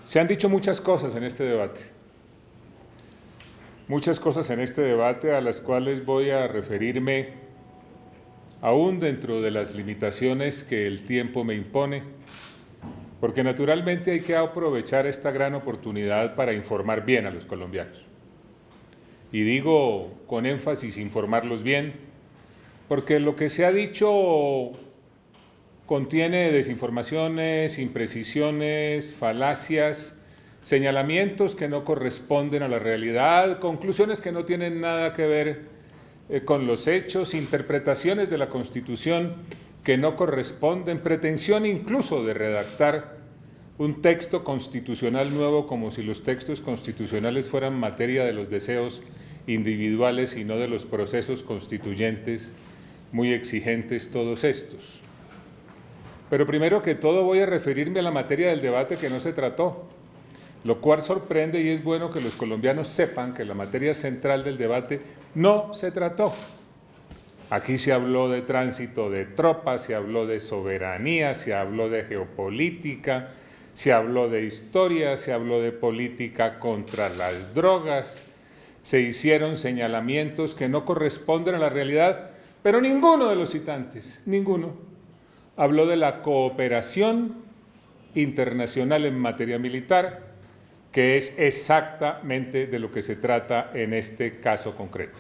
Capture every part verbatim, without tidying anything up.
Se han dicho muchas cosas en este debate, muchas cosas en este debate a las cuales voy a referirme aún dentro de las limitaciones que el tiempo me impone, porque naturalmente hay que aprovechar esta gran oportunidad para informar bien a los colombianos. Y digo con énfasis informarlos bien, porque lo que se ha dicho contiene desinformaciones, imprecisiones, falacias, señalamientos que no corresponden a la realidad, conclusiones que no tienen nada que ver eh, con los hechos, interpretaciones de la Constitución que no corresponden, pretensión incluso de redactar un texto constitucional nuevo como si los textos constitucionales fueran materia de los deseos individuales y no de los procesos constituyentes muy exigentes todos estos. Pero primero que todo voy a referirme a la materia del debate que no se trató, lo cual sorprende y es bueno que los colombianos sepan que la materia central del debate no se trató. Aquí se habló de tránsito de tropas, se habló de soberanía, se habló de geopolítica, se habló de historia, se habló de política contra las drogas, se hicieron señalamientos que no corresponden a la realidad, pero ninguno de los citantes, ninguno, habló de la cooperación internacional en materia militar, que es exactamente de lo que se trata en este caso concreto.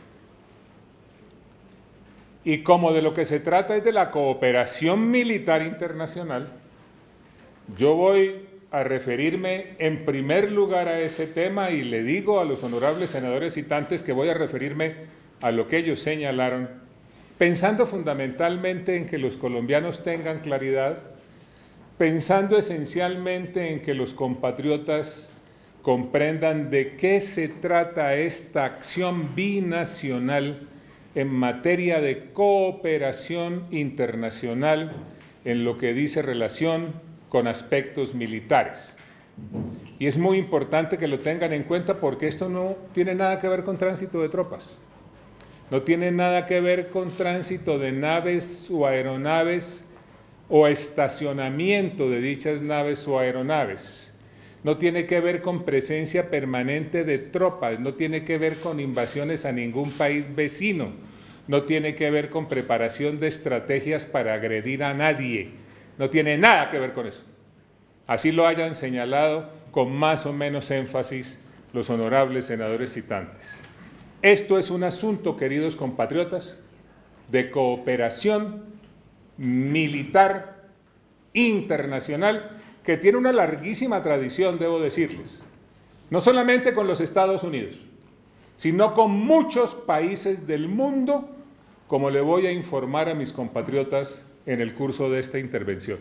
Y como de lo que se trata es de la cooperación militar internacional, yo voy a referirme en primer lugar a ese tema y le digo a los honorables senadores citantes que voy a referirme a lo que ellos señalaron, pensando fundamentalmente en que los colombianos tengan claridad, pensando esencialmente en que los compatriotas comprendan de qué se trata esta acción binacional en materia de cooperación internacional en lo que dice relación con aspectos militares. Y es muy importante que lo tengan en cuenta porque esto no tiene nada que ver con tránsito de tropas. No tiene nada que ver con tránsito de naves o aeronaves o estacionamiento de dichas naves o aeronaves. No tiene que ver con presencia permanente de tropas, no tiene que ver con invasiones a ningún país vecino, no tiene que ver con preparación de estrategias para agredir a nadie, no tiene nada que ver con eso. Así lo hayan señalado con más o menos énfasis los honorables senadores citantes. Esto es un asunto, queridos compatriotas, de cooperación militar internacional que tiene una larguísima tradición, debo decirles, no solamente con los Estados Unidos, sino con muchos países del mundo, como le voy a informar a mis compatriotas en el curso de esta intervención.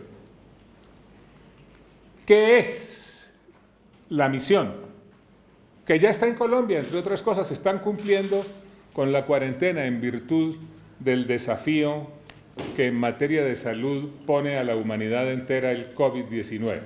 ¿Qué es la misión? Que ya está en Colombia, entre otras cosas, están cumpliendo con la cuarentena en virtud del desafío que en materia de salud pone a la humanidad entera el COVID diecinueve.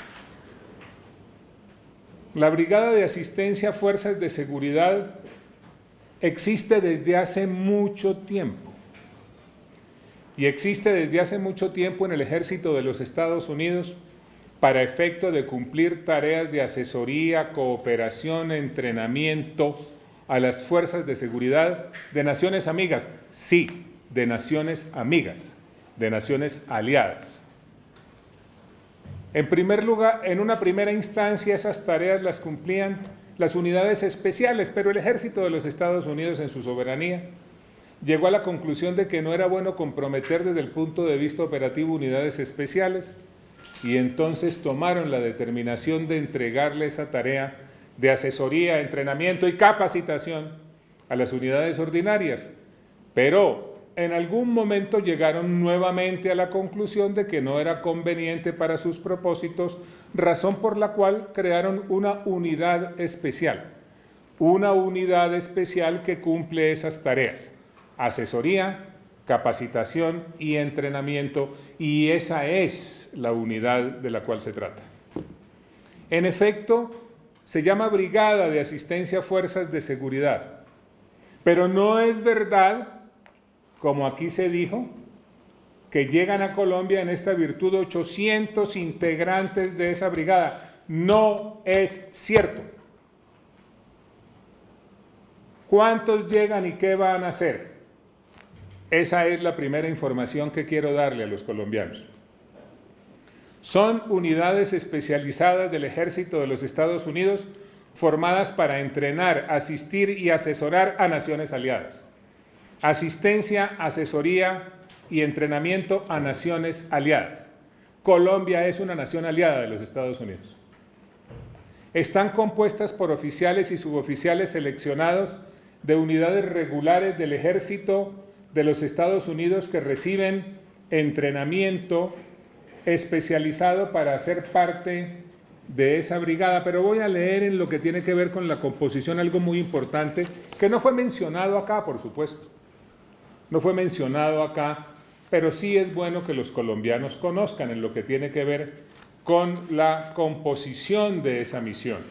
La Brigada de Asistencia a Fuerzas de Seguridad existe desde hace mucho tiempo y existe desde hace mucho tiempo en el Ejército de los Estados Unidos para efecto de cumplir tareas de asesoría, cooperación, entrenamiento a las fuerzas de seguridad de naciones amigas, sí, de naciones amigas, de naciones aliadas. En primer lugar, en una primera instancia, esas tareas las cumplían las unidades especiales, pero el Ejército de los Estados Unidos, en su soberanía, llegó a la conclusión de que no era bueno comprometer desde el punto de vista operativo unidades especiales, y entonces tomaron la determinación de entregarle esa tarea de asesoría, entrenamiento y capacitación a las unidades ordinarias. Pero en algún momento llegaron nuevamente a la conclusión de que no era conveniente para sus propósitos, razón por la cual crearon una unidad especial, una unidad especial que cumple esas tareas, asesoría, capacitación y entrenamiento, y esa es la unidad de la cual se trata. En efecto, se llama Brigada de Asistencia a Fuerzas de Seguridad, pero no es verdad, como aquí se dijo, que llegan a Colombia en esta virtud ochocientos integrantes de esa brigada. No es cierto. ¿Cuántos llegan y qué van a hacer? Esa es la primera información que quiero darle a los colombianos. Son unidades especializadas del Ejército de los Estados Unidos formadas para entrenar, asistir y asesorar a naciones aliadas. Asistencia, asesoría y entrenamiento a naciones aliadas. Colombia es una nación aliada de los Estados Unidos. Están compuestas por oficiales y suboficiales seleccionados de unidades regulares del Ejército de los Estados Unidos que reciben entrenamiento especializado para ser parte de esa brigada. Pero voy a leer en lo que tiene que ver con la composición algo muy importante que no fue mencionado acá, por supuesto. No fue mencionado acá, pero sí es bueno que los colombianos conozcan en lo que tiene que ver con la composición de esa misión.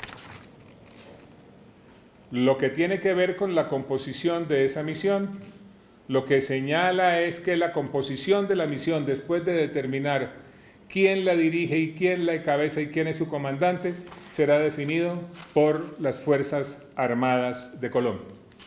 Lo que tiene que ver con la composición de esa misión, lo que señala es que la composición de la misión, después de determinar quién la dirige y quién la encabeza y quién es su comandante, será definido por las Fuerzas Armadas de Colombia.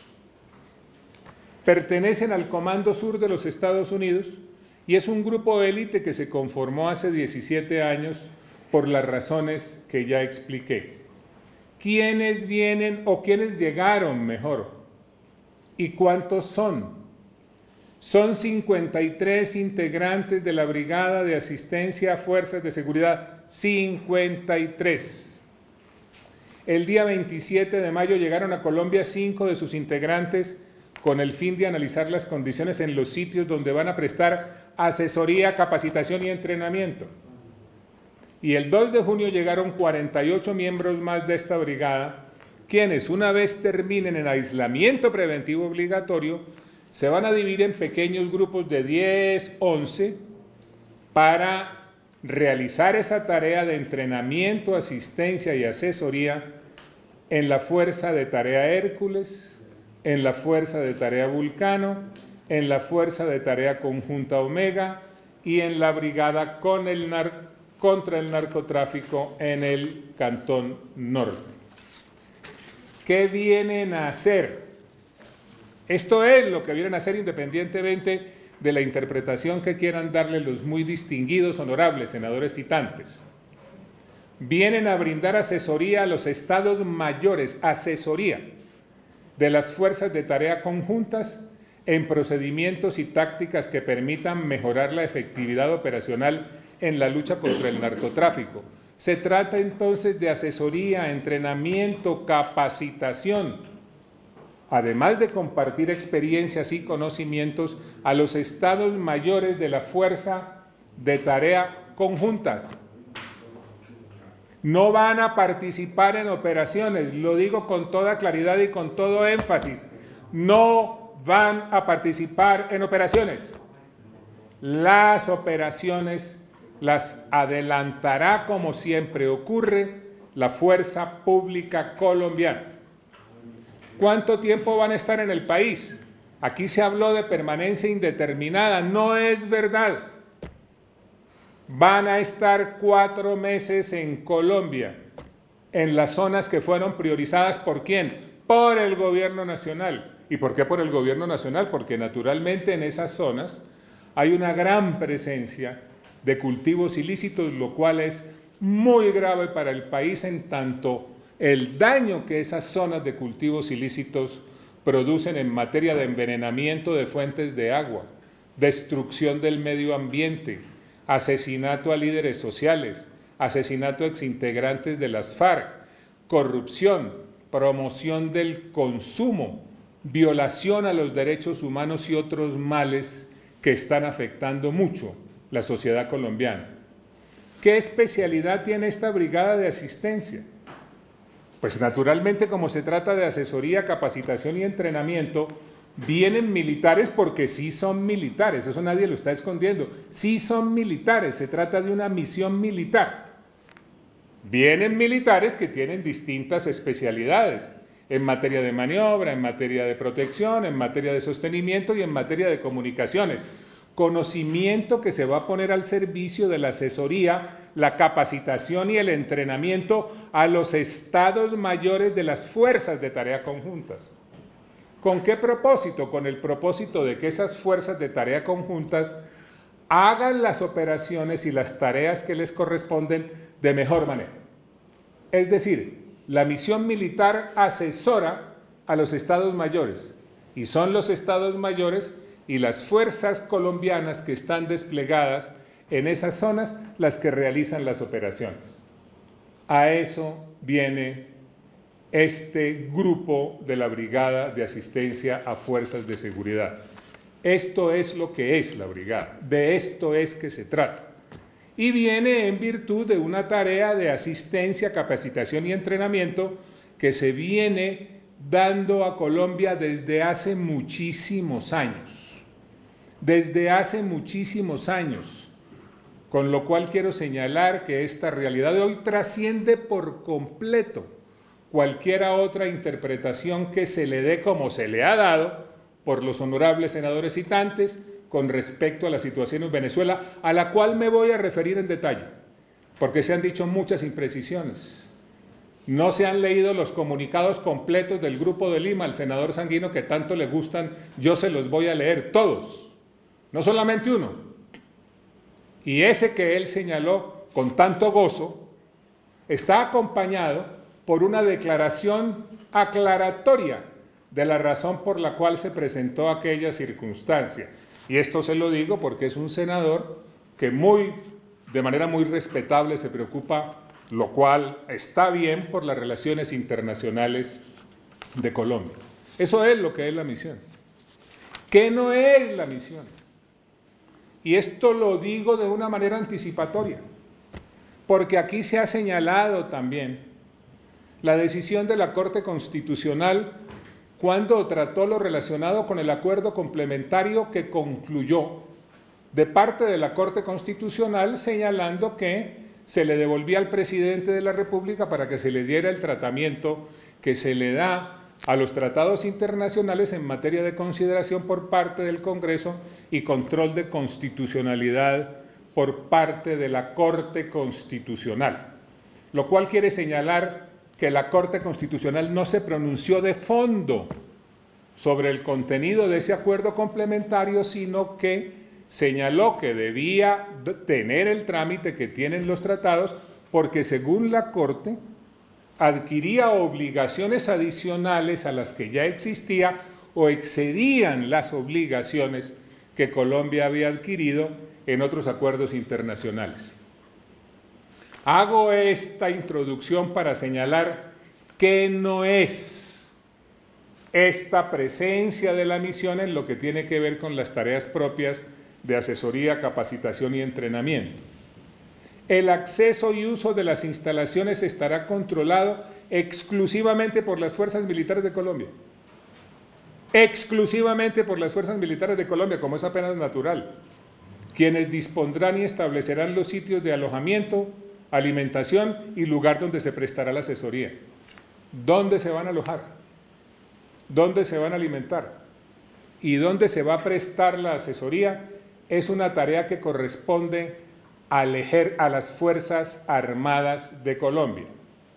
Pertenecen al Comando Sur de los Estados Unidos y es un grupo élite que se conformó hace diecisiete años por las razones que ya expliqué. ¿Quiénes vienen o quiénes llegaron mejor? ¿Y cuántos son? Son cincuenta y tres integrantes de la Brigada de Asistencia a Fuerzas de Seguridad. cincuenta y tres. El día veintisiete de mayo llegaron a Colombia cinco de sus integrantes con el fin de analizar las condiciones en los sitios donde van a prestar asesoría, capacitación y entrenamiento. Y el dos de junio llegaron cuarenta y ocho miembros más de esta brigada, quienes una vez terminen el aislamiento preventivo obligatorio, se van a dividir en pequeños grupos de diez, once, para realizar esa tarea de entrenamiento, asistencia y asesoría en la Fuerza de Tarea Hércules, en la Fuerza de Tarea Vulcano, en la Fuerza de Tarea Conjunta Omega y en la Brigada con el nar contra el narcotráfico en el Cantón Norte. ¿Qué vienen a hacer? Esto es lo que vienen a hacer independientemente de la interpretación que quieran darle los muy distinguidos, honorables senadores citantes. Vienen a brindar asesoría a los estados mayores, asesoría de las fuerzas de tarea conjuntas en procedimientos y tácticas que permitan mejorar la efectividad operacional en la lucha contra el narcotráfico. Se trata entonces de asesoría, entrenamiento, capacitación, además de compartir experiencias y conocimientos a los estados mayores de la Fuerza de Tarea Conjuntas. No van a participar en operaciones, lo digo con toda claridad y con todo énfasis, no van a participar en operaciones. Las operaciones las adelantará, como siempre ocurre, la Fuerza Pública Colombiana. ¿Cuánto tiempo van a estar en el país? Aquí se habló de permanencia indeterminada, no es verdad. Van a estar cuatro meses en Colombia, en las zonas que fueron priorizadas. ¿Por quién? Por el gobierno nacional. ¿Y por qué por el gobierno nacional? Porque naturalmente en esas zonas hay una gran presencia de cultivos ilícitos, lo cual es muy grave para el país en tanto el daño que esas zonas de cultivos ilícitos producen en materia de envenenamiento de fuentes de agua, destrucción del medio ambiente, asesinato a líderes sociales, asesinato a exintegrantes de las FARC, corrupción, promoción del consumo, violación a los derechos humanos y otros males que están afectando mucho la sociedad colombiana. ¿Qué especialidad tiene esta brigada de asistencia? Pues naturalmente, como se trata de asesoría, capacitación y entrenamiento, vienen militares porque sí son militares, eso nadie lo está escondiendo, sí son militares, se trata de una misión militar. Vienen militares que tienen distintas especialidades en materia de maniobra, en materia de protección, en materia de sostenimiento y en materia de comunicaciones. conocimiento que se va a poner al servicio de la asesoría, la capacitación y el entrenamiento a los estados mayores de las fuerzas de tarea conjuntas. ¿Con qué propósito? Con el propósito de que esas fuerzas de tarea conjuntas hagan las operaciones y las tareas que les corresponden de mejor manera. Es decir, la misión militar asesora a los estados mayores, y son los estados mayores y las fuerzas colombianas que están desplegadas en esas zonas las que realizan las operaciones. A eso viene este grupo de la Brigada de Asistencia a Fuerzas de Seguridad. Esto es lo que es la brigada, de esto es que se trata. Y viene en virtud de una tarea de asistencia, capacitación y entrenamiento que se viene dando a Colombia desde hace muchísimos años. Desde hace muchísimos años. Con lo cual quiero señalar que esta realidad de hoy trasciende por completo cualquier otra interpretación que se le dé como se le ha dado por los honorables senadores citantes con respecto a la situación en Venezuela, a la cual me voy a referir en detalle, porque se han dicho muchas imprecisiones. No se han leído los comunicados completos del Grupo de Lima, al senador Sanguino, que tanto le gustan. Yo se los voy a leer todos, no solamente uno. Y ese que él señaló con tanto gozo está acompañado por una declaración aclaratoria de la razón por la cual se presentó aquella circunstancia. Y esto se lo digo porque es un senador que muy, de manera muy respetable se preocupa, lo cual está bien, por las relaciones internacionales de Colombia. Eso es lo que es la misión. ¿Qué no es la misión? Y esto lo digo de una manera anticipatoria, porque aquí se ha señalado también la decisión de la Corte Constitucional cuando trató lo relacionado con el acuerdo complementario que concluyó de parte de la Corte Constitucional, señalando que se le devolvía al presidente de la República para que se le diera el tratamiento que se le da a los tratados internacionales en materia de consideración por parte del Congreso y control de constitucionalidad por parte de la Corte Constitucional, lo cual quiere señalar que la Corte Constitucional no se pronunció de fondo sobre el contenido de ese acuerdo complementario, sino que señaló que debía tener el trámite que tienen los tratados, porque según la Corte adquiría obligaciones adicionales a las que ya existía o excedían las obligaciones que Colombia había adquirido en otros acuerdos internacionales. Hago esta introducción para señalar que no es esta presencia de la misión en lo que tiene que ver con las tareas propias de asesoría, capacitación y entrenamiento. El acceso y uso de las instalaciones estará controlado exclusivamente por las Fuerzas Militares de Colombia. Exclusivamente por las Fuerzas Militares de Colombia, como es apenas natural, quienes dispondrán y establecerán los sitios de alojamiento, alimentación y lugar donde se prestará la asesoría. ¿Dónde se van a alojar? ¿Dónde se van a alimentar? ¿Y dónde se va a prestar la asesoría? Es una tarea que corresponde al ejer- a las Fuerzas Armadas de Colombia.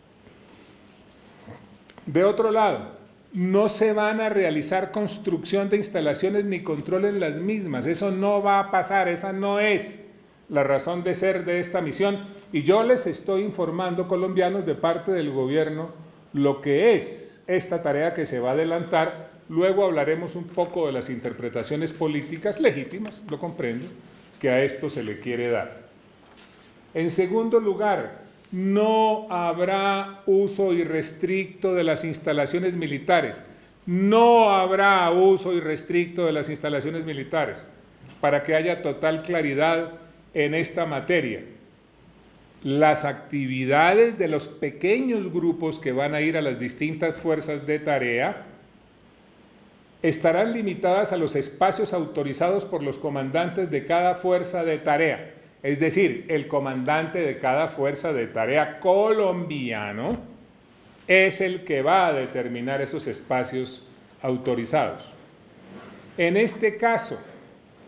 De otro lado, no se van a realizar construcción de instalaciones ni control en las mismas. Eso no va a pasar, esa no es la razón de ser de esta misión. Y yo les estoy informando, colombianos, de parte del gobierno, lo que es esta tarea que se va a adelantar. Luego hablaremos un poco de las interpretaciones políticas legítimas, lo comprendo, que a esto se le quiere dar. En segundo lugar, no habrá uso irrestricto de las instalaciones militares. No habrá uso irrestricto de las instalaciones militares, para que haya total claridad en esta materia. Las actividades de los pequeños grupos que van a ir a las distintas fuerzas de tarea estarán limitadas a los espacios autorizados por los comandantes de cada fuerza de tarea. Es decir, el comandante de cada fuerza de tarea colombiano es el que va a determinar esos espacios autorizados. En este caso,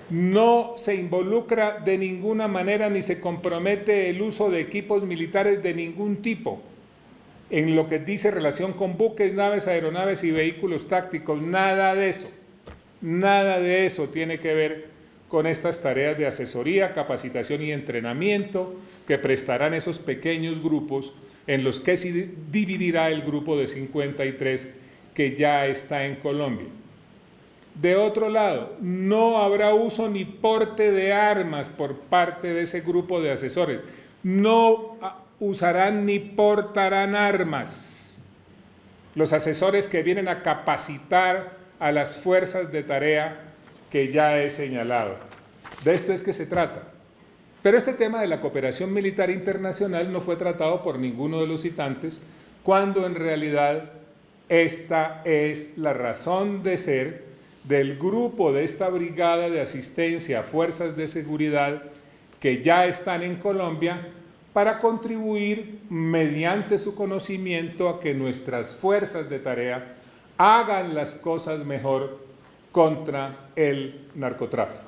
no se involucra de ninguna manera ni se compromete el uso de equipos militares de ningún tipo en lo que dice relación con buques, naves, aeronaves y vehículos tácticos. Nada de eso, nada de eso tiene que ver con estas tareas de asesoría, capacitación y entrenamiento que prestarán esos pequeños grupos en los que se dividirá el grupo de cincuenta y tres que ya está en Colombia. De otro lado, no habrá uso ni porte de armas por parte de ese grupo de asesores. No usarán ni portarán armas. Los asesores que vienen a capacitar a las fuerzas de tarea que ya he señalado. De esto es que se trata. Pero este tema de la cooperación militar internacional no fue tratado por ninguno de los citantes, cuando en realidad esta es la razón de ser del grupo de esta brigada de asistencia a fuerzas de seguridad que ya están en Colombia, para contribuir mediante su conocimiento a que nuestras fuerzas de tarea hagan las cosas mejor contra el narcotráfico.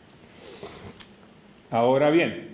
Ahora bien,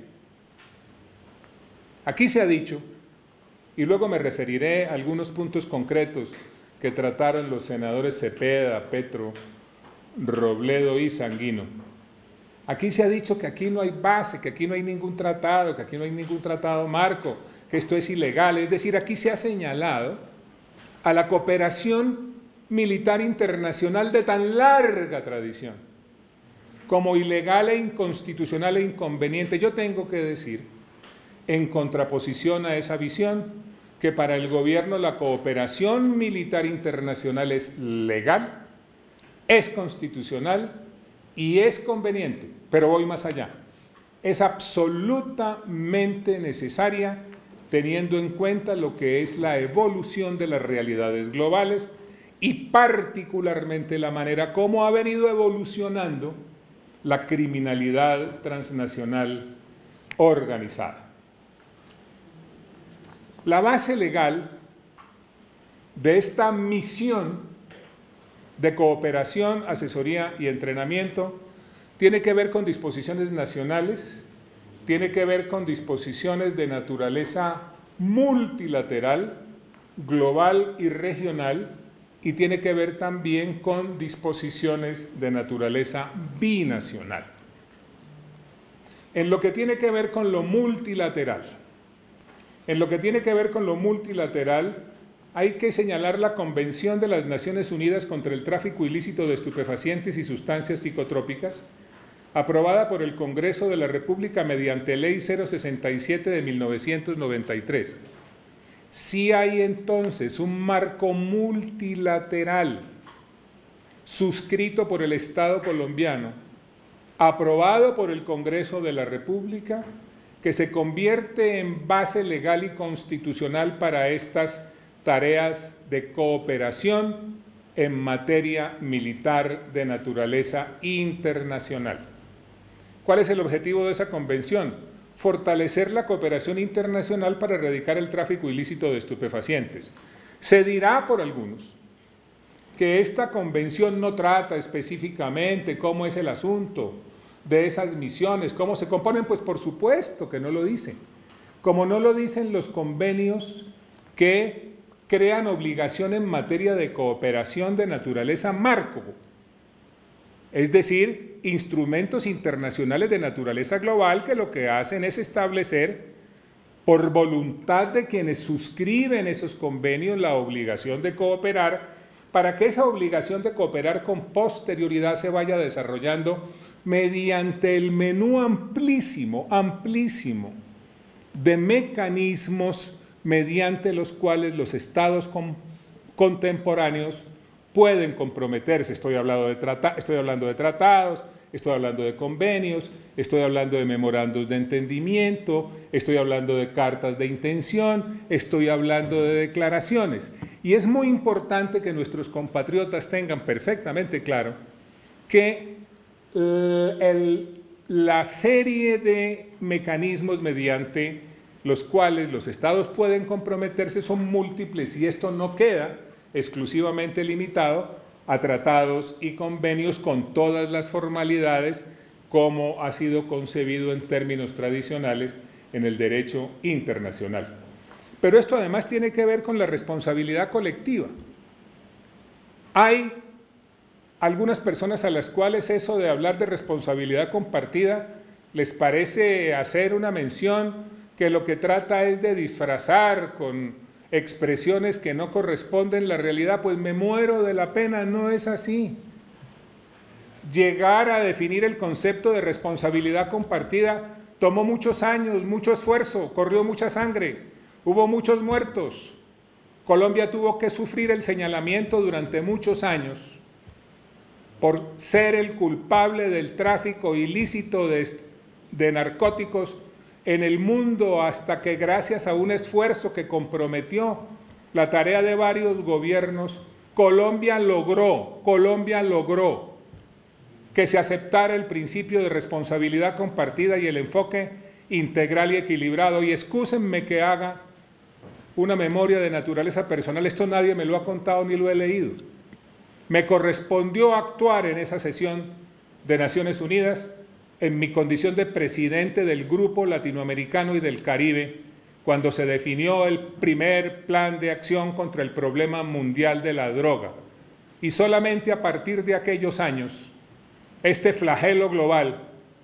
aquí se ha dicho, y luego me referiré a algunos puntos concretos que trataron los senadores Cepeda, Petro, Robledo y Sanguino. Aquí se ha dicho que aquí no hay base, que aquí no hay ningún tratado, que aquí no hay ningún tratado marco, que esto es ilegal. Es decir, aquí se ha señalado a la cooperación militar internacional de tan larga tradición como ilegal e inconstitucional e inconveniente. Yo tengo que decir, en contraposición a esa visión, que para el gobierno la cooperación militar internacional es legal, es constitucional y es conveniente, pero voy más allá. Es absolutamente necesaria teniendo en cuenta lo que es la evolución de las realidades globales y particularmente la manera como ha venido evolucionando la criminalidad transnacional organizada. La base legal de esta misión de cooperación, asesoría y entrenamiento tiene que ver con disposiciones nacionales, tiene que ver con disposiciones de naturaleza multilateral, global y regional, y tiene que ver también con disposiciones de naturaleza binacional. En lo que tiene que ver con lo multilateral, en lo que tiene que ver con lo multilateral, hay que señalar la Convención de las Naciones Unidas contra el Tráfico Ilícito de Estupefacientes y Sustancias Psicotrópicas, aprobada por el Congreso de la República mediante Ley cero sesenta y siete de mil novecientos noventa y tres. Sí hay entonces un marco multilateral suscrito por el Estado colombiano, aprobado por el Congreso de la República, que se convierte en base legal y constitucional para estas tareas de cooperación en materia militar de naturaleza internacional. ¿Cuál es el objetivo de esa convención? Fortalecer la cooperación internacional para erradicar el tráfico ilícito de estupefacientes. Se dirá por algunos que esta convención no trata específicamente cómo es el asunto de esas misiones, cómo se componen. Pues por supuesto que no lo dice, como no lo dicen los convenios que crean obligación en materia de cooperación de naturaleza marco, es decir, instrumentos internacionales de naturaleza global que lo que hacen es establecer, por voluntad de quienes suscriben esos convenios, la obligación de cooperar, para que esa obligación de cooperar con posterioridad se vaya desarrollando mediante el menú amplísimo, amplísimo de mecanismos mediante los cuales los estados con, contemporáneos pueden comprometerse. Estoy hablando, de trata, estoy hablando de tratados, estoy hablando de convenios, estoy hablando de memorandos de entendimiento, estoy hablando de cartas de intención, estoy hablando de declaraciones. Y es muy importante que nuestros compatriotas tengan perfectamente claro que eh, el, la serie de mecanismos mediante los cuales los estados pueden comprometerse son múltiples, y esto no queda exclusivamente limitado a tratados y convenios con todas las formalidades como ha sido concebido en términos tradicionales en el derecho internacional. Pero esto además tiene que ver con la responsabilidad colectiva. Hay algunas personas a las cuales eso de hablar de responsabilidad compartida les parece hacer una mención que lo que trata es de disfrazar con expresiones que no corresponden a la realidad. Pues me muero de la pena, no es así. Llegar a definir el concepto de responsabilidad compartida tomó muchos años, mucho esfuerzo, corrió mucha sangre, hubo muchos muertos. Colombia tuvo que sufrir el señalamiento durante muchos años por ser el culpable del tráfico ilícito de, de narcóticos en el mundo, hasta que gracias a un esfuerzo que comprometió la tarea de varios gobiernos, Colombia logró, Colombia logró que se aceptara el principio de responsabilidad compartida y el enfoque integral y equilibrado. Y excúsenme que haga una memoria de naturaleza personal, esto nadie me lo ha contado ni lo he leído. Me correspondió actuar en esa sesión de Naciones Unidas en mi condición de presidente del Grupo Latinoamericano y del Caribe, cuando se definió el primer plan de acción contra el problema mundial de la droga. Y solamente a partir de aquellos años, este flagelo global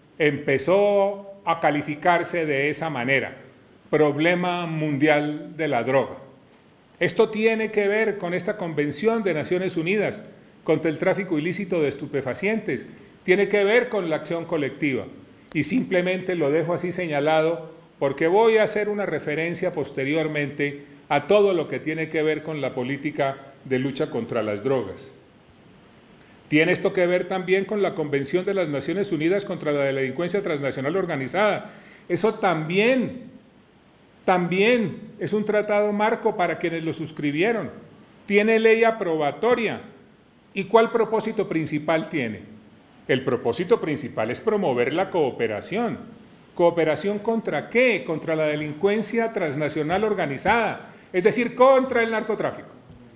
empezó a calificarse de esa manera, problema mundial de la droga. Esto tiene que ver con esta Convención de Naciones Unidas contra el tráfico ilícito de estupefacientes, tiene que ver con la acción colectiva, y simplemente lo dejo así señalado porque voy a hacer una referencia posteriormente a todo lo que tiene que ver con la política de lucha contra las drogas. Tiene esto que ver también con la Convención de las Naciones Unidas contra la Delincuencia Transnacional Organizada. Eso también, también es un tratado marco para quienes lo suscribieron. Tiene ley aprobatoria. ¿Y cuál propósito principal tiene? El propósito principal es promover la cooperación. ¿Cooperación contra qué? Contra la delincuencia transnacional organizada, es decir, contra el narcotráfico.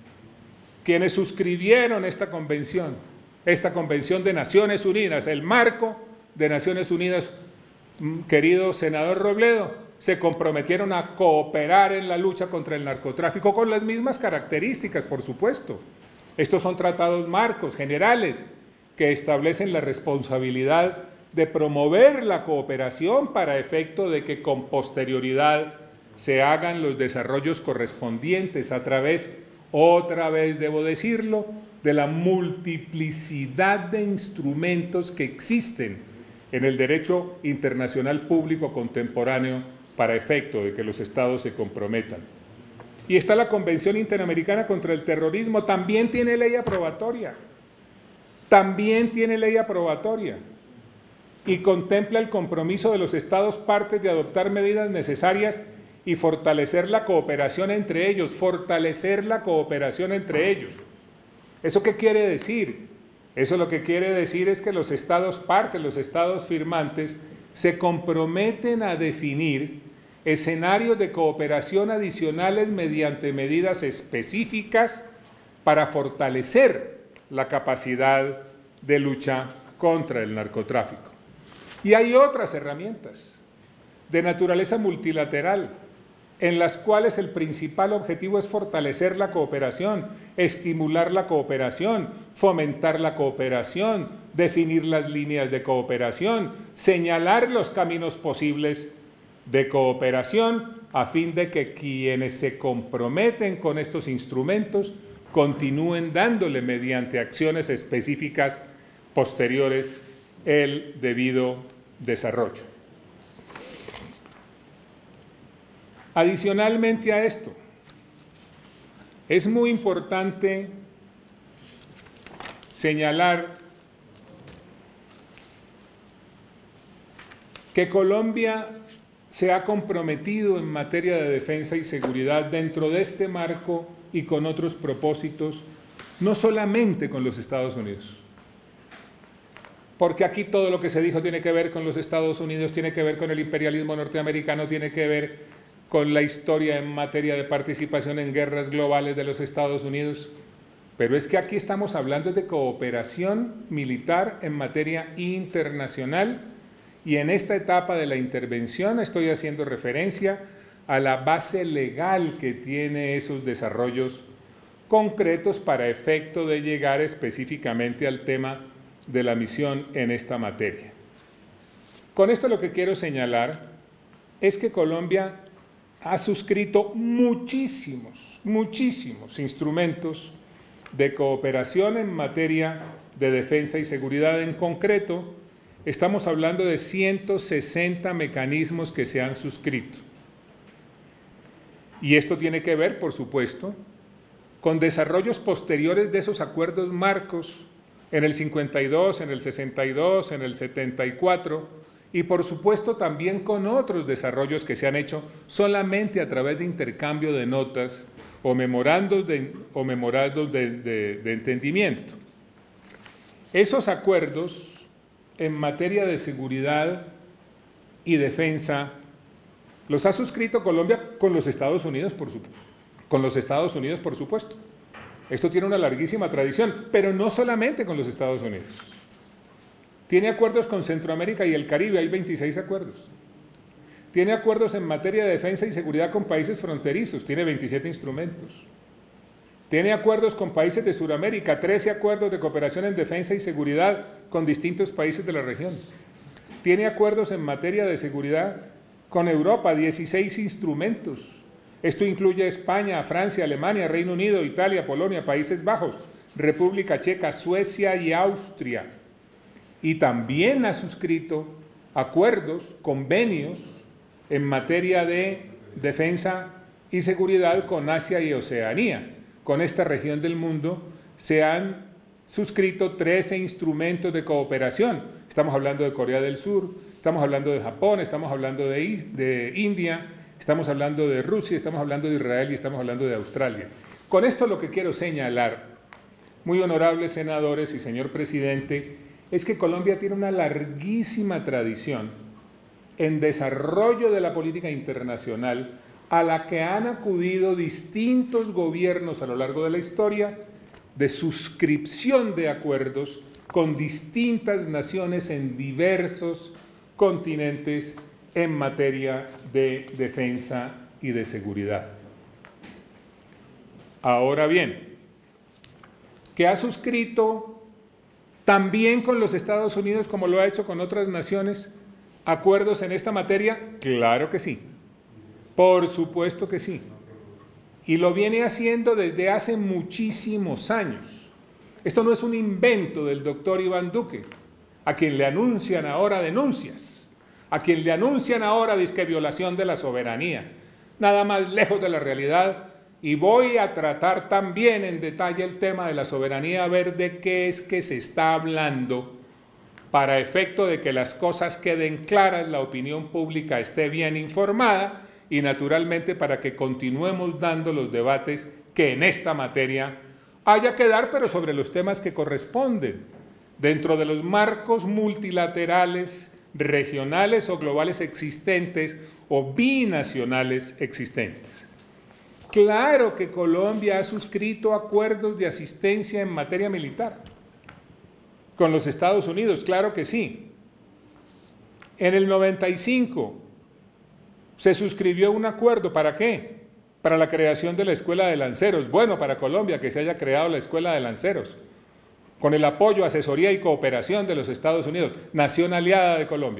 Quienes suscribieron esta convención, esta convención de Naciones Unidas, el marco de Naciones Unidas, querido senador Robledo, se comprometieron a cooperar en la lucha contra el narcotráfico con las mismas características, por supuesto. Estos son tratados marcos generales que establecen la responsabilidad de promover la cooperación para efecto de que con posterioridad se hagan los desarrollos correspondientes a través, otra vez debo decirlo, de la multiplicidad de instrumentos que existen en el derecho internacional público contemporáneo para efecto de que los estados se comprometan. Y está la Convención Interamericana contra el Terrorismo, también tiene ley aprobatoria, también tiene ley aprobatoria y contempla el compromiso de los estados partes de adoptar medidas necesarias y fortalecer la cooperación entre ellos, fortalecer la cooperación entre ellos. ¿Eso qué quiere decir? Eso lo que quiere decir es que los estados partes, los estados firmantes, se comprometen a definir escenarios de cooperación adicionales mediante medidas específicas para fortalecer la capacidad de lucha contra el narcotráfico. Y hay otras herramientas de naturaleza multilateral en las cuales el principal objetivo es fortalecer la cooperación, estimular la cooperación, fomentar la cooperación, definir las líneas de cooperación, señalar los caminos posibles de cooperación a fin de que quienes se comprometen con estos instrumentos continúen dándole mediante acciones específicas posteriores el debido desarrollo. Adicionalmente a esto, es muy importante señalar que Colombia se ha comprometido en materia de defensa y seguridad dentro de este marco y con otros propósitos, no solamente con los Estados Unidos, porque aquí todo lo que se dijo tiene que ver con los Estados Unidos, tiene que ver con el imperialismo norteamericano, tiene que ver con la historia en materia de participación en guerras globales de los Estados Unidos. Pero es que aquí estamos hablando de cooperación militar en materia internacional y en esta etapa de la intervención estoy haciendo referencia a la base legal que tiene esos desarrollos concretos para efecto de llegar específicamente al tema de la misión en esta materia. Con esto lo que quiero señalar es que Colombia ha suscrito muchísimos, muchísimos instrumentos de cooperación en materia de defensa y seguridad. En concreto, estamos hablando de ciento sesenta mecanismos que se han suscrito. Y esto tiene que ver, por supuesto, con desarrollos posteriores de esos acuerdos marcos en el cincuenta y dos, en el sesenta y dos, en el setenta y cuatro, y por supuesto también con otros desarrollos que se han hecho solamente a través de intercambio de notas o memorandos de, o memorandos de, de, de entendimiento. Esos acuerdos en materia de seguridad y defensa los ha suscrito Colombia con los Estados Unidos, por supuesto. Con los Estados Unidos, por supuesto. Esto tiene una larguísima tradición, pero no solamente con los Estados Unidos. Tiene acuerdos con Centroamérica y el Caribe, hay veintiséis acuerdos. Tiene acuerdos en materia de defensa y seguridad con países fronterizos, tiene veintisiete instrumentos. Tiene acuerdos con países de Sudamérica, trece acuerdos de cooperación en defensa y seguridad con distintos países de la región. Tiene acuerdos en materia de seguridad con Europa, dieciséis instrumentos. Esto incluye a España, Francia, Alemania, Reino Unido, Italia, Polonia, Países Bajos, República Checa, Suecia y Austria. Y también ha suscrito acuerdos, convenios en materia de defensa y seguridad con Asia y Oceanía. Con esta región del mundo se han suscrito trece instrumentos de cooperación. Estamos hablando de Corea del Sur, estamos hablando de Japón, estamos hablando de, de India, estamos hablando de Rusia, estamos hablando de Israel y estamos hablando de Australia. Con esto lo que quiero señalar, muy honorables senadores y señor presidente, es que Colombia tiene una larguísima tradición en desarrollo de la política internacional a la que han acudido distintos gobiernos a lo largo de la historia de suscripción de acuerdos con distintas naciones en diversos continentes en materia de defensa y de seguridad. Ahora bien, ¿qué ha suscrito también con los Estados Unidos, como lo ha hecho con otras naciones, acuerdos en esta materia? Claro que sí, por supuesto que sí. Y lo viene haciendo desde hace muchísimos años. Esto no es un invento del doctor Iván Duque, a quien le anuncian ahora denuncias, a quien le anuncian ahora disque violación de la soberanía. Nada más lejos de la realidad. Y voy a tratar también en detalle el tema de la soberanía, a ver de qué es que se está hablando, para efecto de que las cosas queden claras, la opinión pública esté bien informada y naturalmente para que continuemos dando los debates que en esta materia haya que dar, pero sobre los temas que corresponden, dentro de los marcos multilaterales, regionales o globales existentes o binacionales existentes. Claro que Colombia ha suscrito acuerdos de asistencia en materia militar con los Estados Unidos, claro que sí. En el noventa y cinco se suscribió un acuerdo, ¿para qué? Para la creación de la Escuela de Lanceros. Bueno, para Colombia que se haya creado la Escuela de Lanceros, con el apoyo, asesoría y cooperación de los Estados Unidos, nación aliada de Colombia.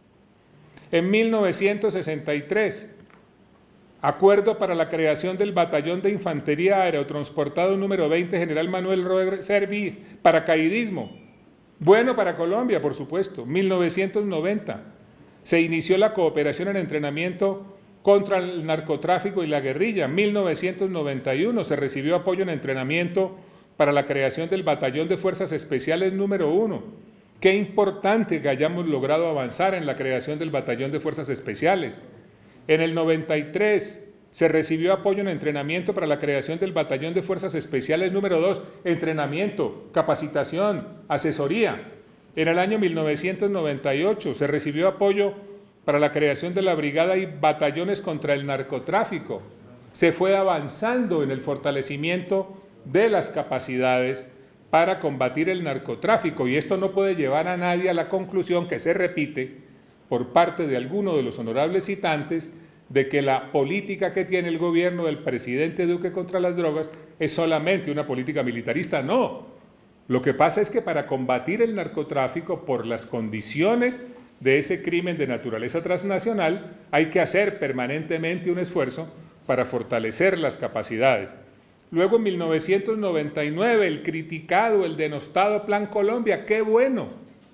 En mil novecientos sesenta y tres, acuerdo para la creación del Batallón de Infantería Aerotransportado número veinte, General Manuel Roer Servi, paracaidismo. Bueno para Colombia, por supuesto. mil novecientos noventa, se inició la cooperación en entrenamiento contra el narcotráfico y la guerrilla. mil novecientos noventa y uno, se recibió apoyo en entrenamiento para la creación del Batallón de Fuerzas Especiales número uno. Qué importante que hayamos logrado avanzar en la creación del Batallón de Fuerzas Especiales. En el noventa y tres se recibió apoyo en entrenamiento para la creación del Batallón de Fuerzas Especiales número dos, entrenamiento, capacitación, asesoría. En el año mil novecientos noventa y ocho se recibió apoyo para la creación de la Brigada y Batallones contra el Narcotráfico. Se fue avanzando en el fortalecimiento de las capacidades para combatir el narcotráfico. Y esto no puede llevar a nadie a la conclusión que se repite por parte de alguno de los honorables citantes de que la política que tiene el gobierno del presidente Duque contra las drogas es solamente una política militarista. No, lo que pasa es que para combatir el narcotráfico por las condiciones de ese crimen de naturaleza transnacional hay que hacer permanentemente un esfuerzo para fortalecer las capacidades. Luego en mil novecientos noventa y nueve el criticado, el denostado Plan Colombia, qué bueno,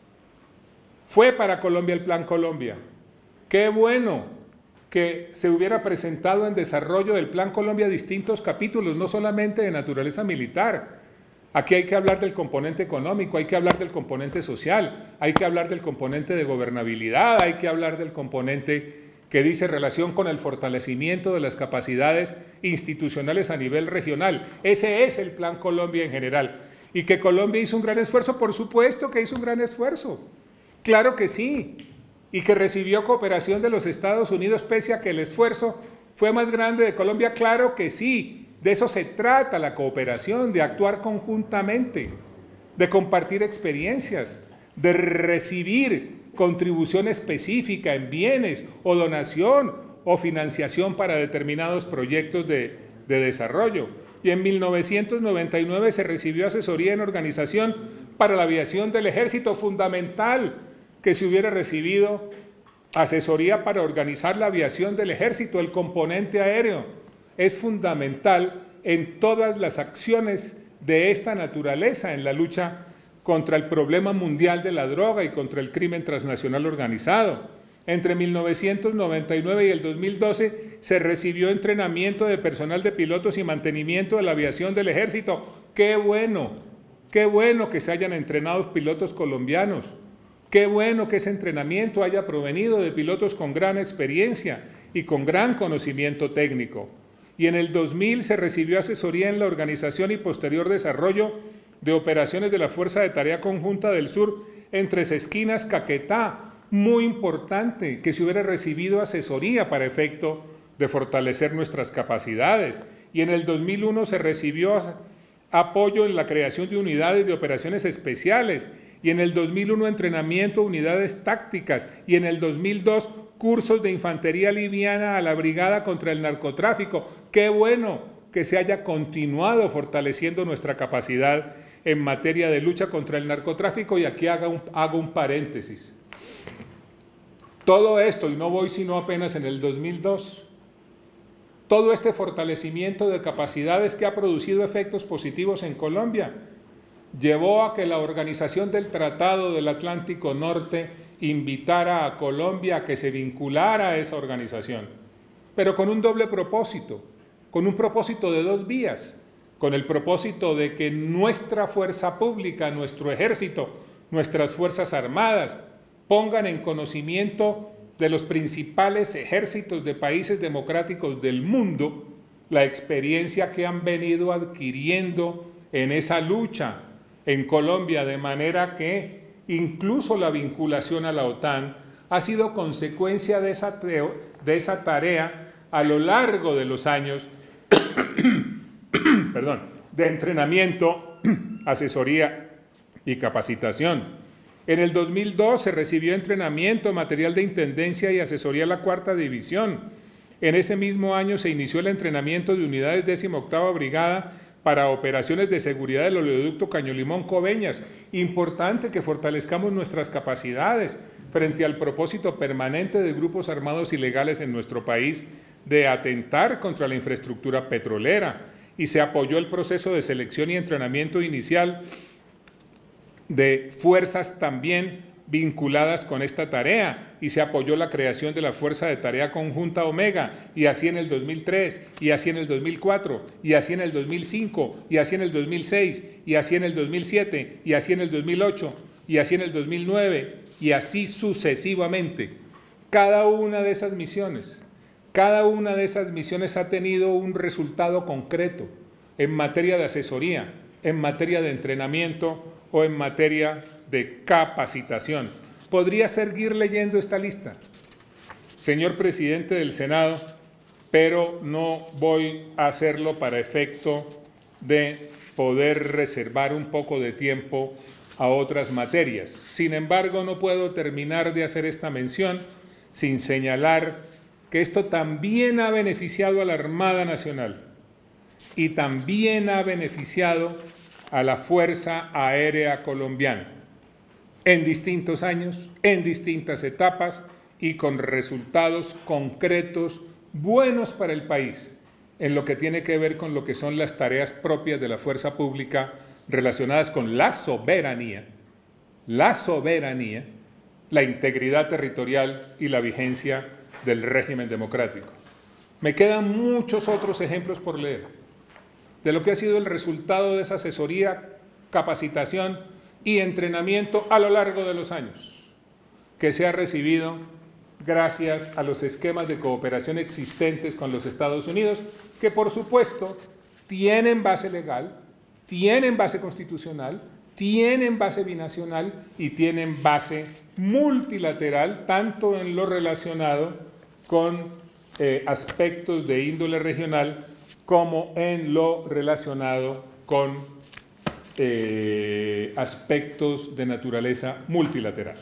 fue para Colombia el Plan Colombia, qué bueno que se hubiera presentado en desarrollo del Plan Colombia distintos capítulos, no solamente de naturaleza militar. Aquí hay que hablar del componente económico, hay que hablar del componente social, hay que hablar del componente de gobernabilidad, hay que hablar del componente que dice relación con el fortalecimiento de las capacidades institucionales a nivel regional. Ese es el Plan Colombia en general. ¿Y que Colombia hizo un gran esfuerzo? Por supuesto que hizo un gran esfuerzo. Claro que sí. Y que recibió cooperación de los Estados Unidos pese a que el esfuerzo fue más grande de Colombia. Claro que sí. De eso se trata la cooperación, de actuar conjuntamente, de compartir experiencias, de recibir contribución específica en bienes o donación o financiación para determinados proyectos de, de desarrollo. Y en mil novecientos noventa y nueve se recibió asesoría en organización para la aviación del ejército, fundamental que se hubiera recibido asesoría para organizar la aviación del ejército, el componente aéreo. Es fundamental en todas las acciones de esta naturaleza en la lucha contra el problema mundial de la droga y contra el crimen transnacional organizado. Entre mil novecientos noventa y nueve y el dos mil doce se recibió entrenamiento de personal de pilotos y mantenimiento de la aviación del ejército. ¡Qué bueno! ¡Qué bueno que se hayan entrenado pilotos colombianos! ¡Qué bueno que ese entrenamiento haya provenido de pilotos con gran experiencia y con gran conocimiento técnico! Y en el dos mil se recibió asesoría en la organización y posterior desarrollo de operaciones de la Fuerza de Tarea Conjunta del Sur en Tres Esquinas, Caquetá. Muy importante que se hubiera recibido asesoría para efecto de fortalecer nuestras capacidades. Y en el dos mil uno se recibió apoyo en la creación de unidades de operaciones especiales. Y en el dos mil uno entrenamiento a unidades tácticas. Y en el dos mil dos cursos de infantería liviana a la Brigada contra el Narcotráfico. ¡Qué bueno que se haya continuado fortaleciendo nuestra capacidad en materia de lucha contra el narcotráfico! Y aquí hago un, hago un paréntesis. Todo esto, y no voy sino apenas en el dos mil dos, todo este fortalecimiento de capacidades que ha producido efectos positivos en Colombia, llevó a que la Organización del Tratado del Atlántico Norte invitara a Colombia a que se vinculara a esa organización, pero con un doble propósito, con un propósito de dos vías, con el propósito de que nuestra fuerza pública, nuestro ejército, nuestras fuerzas armadas, pongan en conocimiento de los principales ejércitos de países democráticos del mundo la experiencia que han venido adquiriendo en esa lucha en Colombia, de manera que incluso la vinculación a la OTAN ha sido consecuencia de esa, de esa tarea a lo largo de los años perdón, de entrenamiento, asesoría y capacitación. En el dos mil dos se recibió entrenamiento, material de intendencia y asesoría a la cuarta división. En ese mismo año se inició el entrenamiento de unidades décima octava Brigada para operaciones de seguridad del oleoducto Caño-Limón Coveñas. Importante que fortalezcamos nuestras capacidades frente al propósito permanente de grupos armados ilegales en nuestro país de atentar contra la infraestructura petrolera. Y se apoyó el proceso de selección y entrenamiento inicial de fuerzas también vinculadas con esta tarea, y se apoyó la creación de la Fuerza de Tarea Conjunta Omega, y así en el dos mil tres, y así en el dos mil cuatro, y así en el dos mil cinco, y así en el dos mil seis, y así en el dos mil siete, y así en el dos mil ocho, y así en el dos mil nueve, y así sucesivamente. Cada una de esas misiones, cada una de esas misiones ha tenido un resultado concreto en materia de asesoría, en materia de entrenamiento o en materia de capacitación. Podría seguir leyendo esta lista, señor presidente del Senado, pero no voy a hacerlo para efecto de poder reservar un poco de tiempo a otras materias. Sin embargo, no puedo terminar de hacer esta mención sin señalar que esto también ha beneficiado a la Armada Nacional y también ha beneficiado a la Fuerza Aérea Colombiana en distintos años, en distintas etapas y con resultados concretos buenos para el país en lo que tiene que ver con lo que son las tareas propias de la fuerza pública relacionadas con la soberanía, la soberanía, la integridad territorial y la vigencia del régimen democrático. Me quedan muchos otros ejemplos por leer de lo que ha sido el resultado de esa asesoría, capacitación y entrenamiento a lo largo de los años que se ha recibido gracias a los esquemas de cooperación existentes con los Estados Unidos, que por supuesto tienen base legal, tienen base constitucional, tienen base binacional y tienen base multilateral, tanto en lo relacionado con eh, aspectos de índole regional como en lo relacionado con eh, aspectos de naturaleza multilateral.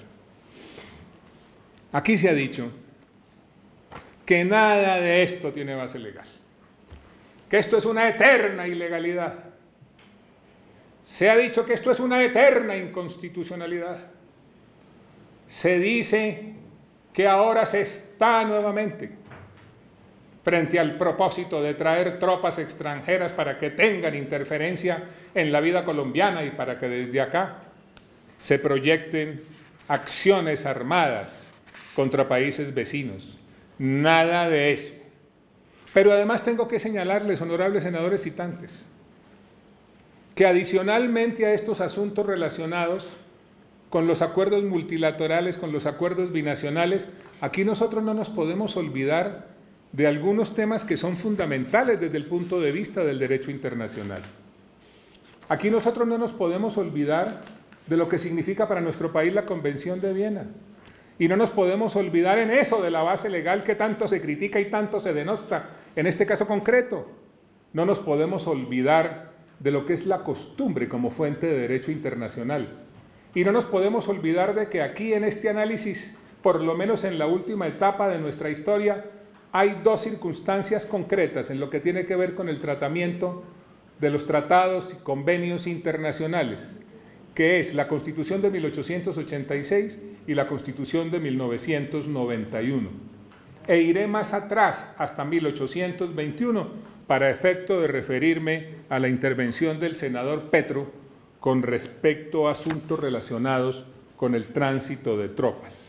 Aquí se ha dicho que nada de esto tiene base legal, que esto es una eterna ilegalidad. Se ha dicho que esto es una eterna inconstitucionalidad. Se dice que ahora se está nuevamente frente al propósito de traer tropas extranjeras para que tengan interferencia en la vida colombiana y para que desde acá se proyecten acciones armadas contra países vecinos. Nada de eso. Pero además tengo que señalarles, honorables senadores citantes, que adicionalmente a estos asuntos relacionados con los acuerdos multilaterales, con los acuerdos binacionales, aquí nosotros no nos podemos olvidar de algunos temas que son fundamentales desde el punto de vista del derecho internacional. Aquí nosotros no nos podemos olvidar de lo que significa para nuestro país la Convención de Viena. Y no nos podemos olvidar en eso de la base legal que tanto se critica y tanto se denosta, en este caso concreto. No nos podemos olvidar de lo que es la costumbre como fuente de derecho internacional. Y no nos podemos olvidar de que aquí en este análisis, por lo menos en la última etapa de nuestra historia, hay dos circunstancias concretas en lo que tiene que ver con el tratamiento de los tratados y convenios internacionales, que es la Constitución de mil ochocientos ochenta y seis y la Constitución de mil novecientos noventa y uno. E iré más atrás, hasta mil ochocientos veintiuno, para efecto de referirme a la intervención del senador Petro con respecto a asuntos relacionados con el tránsito de tropas.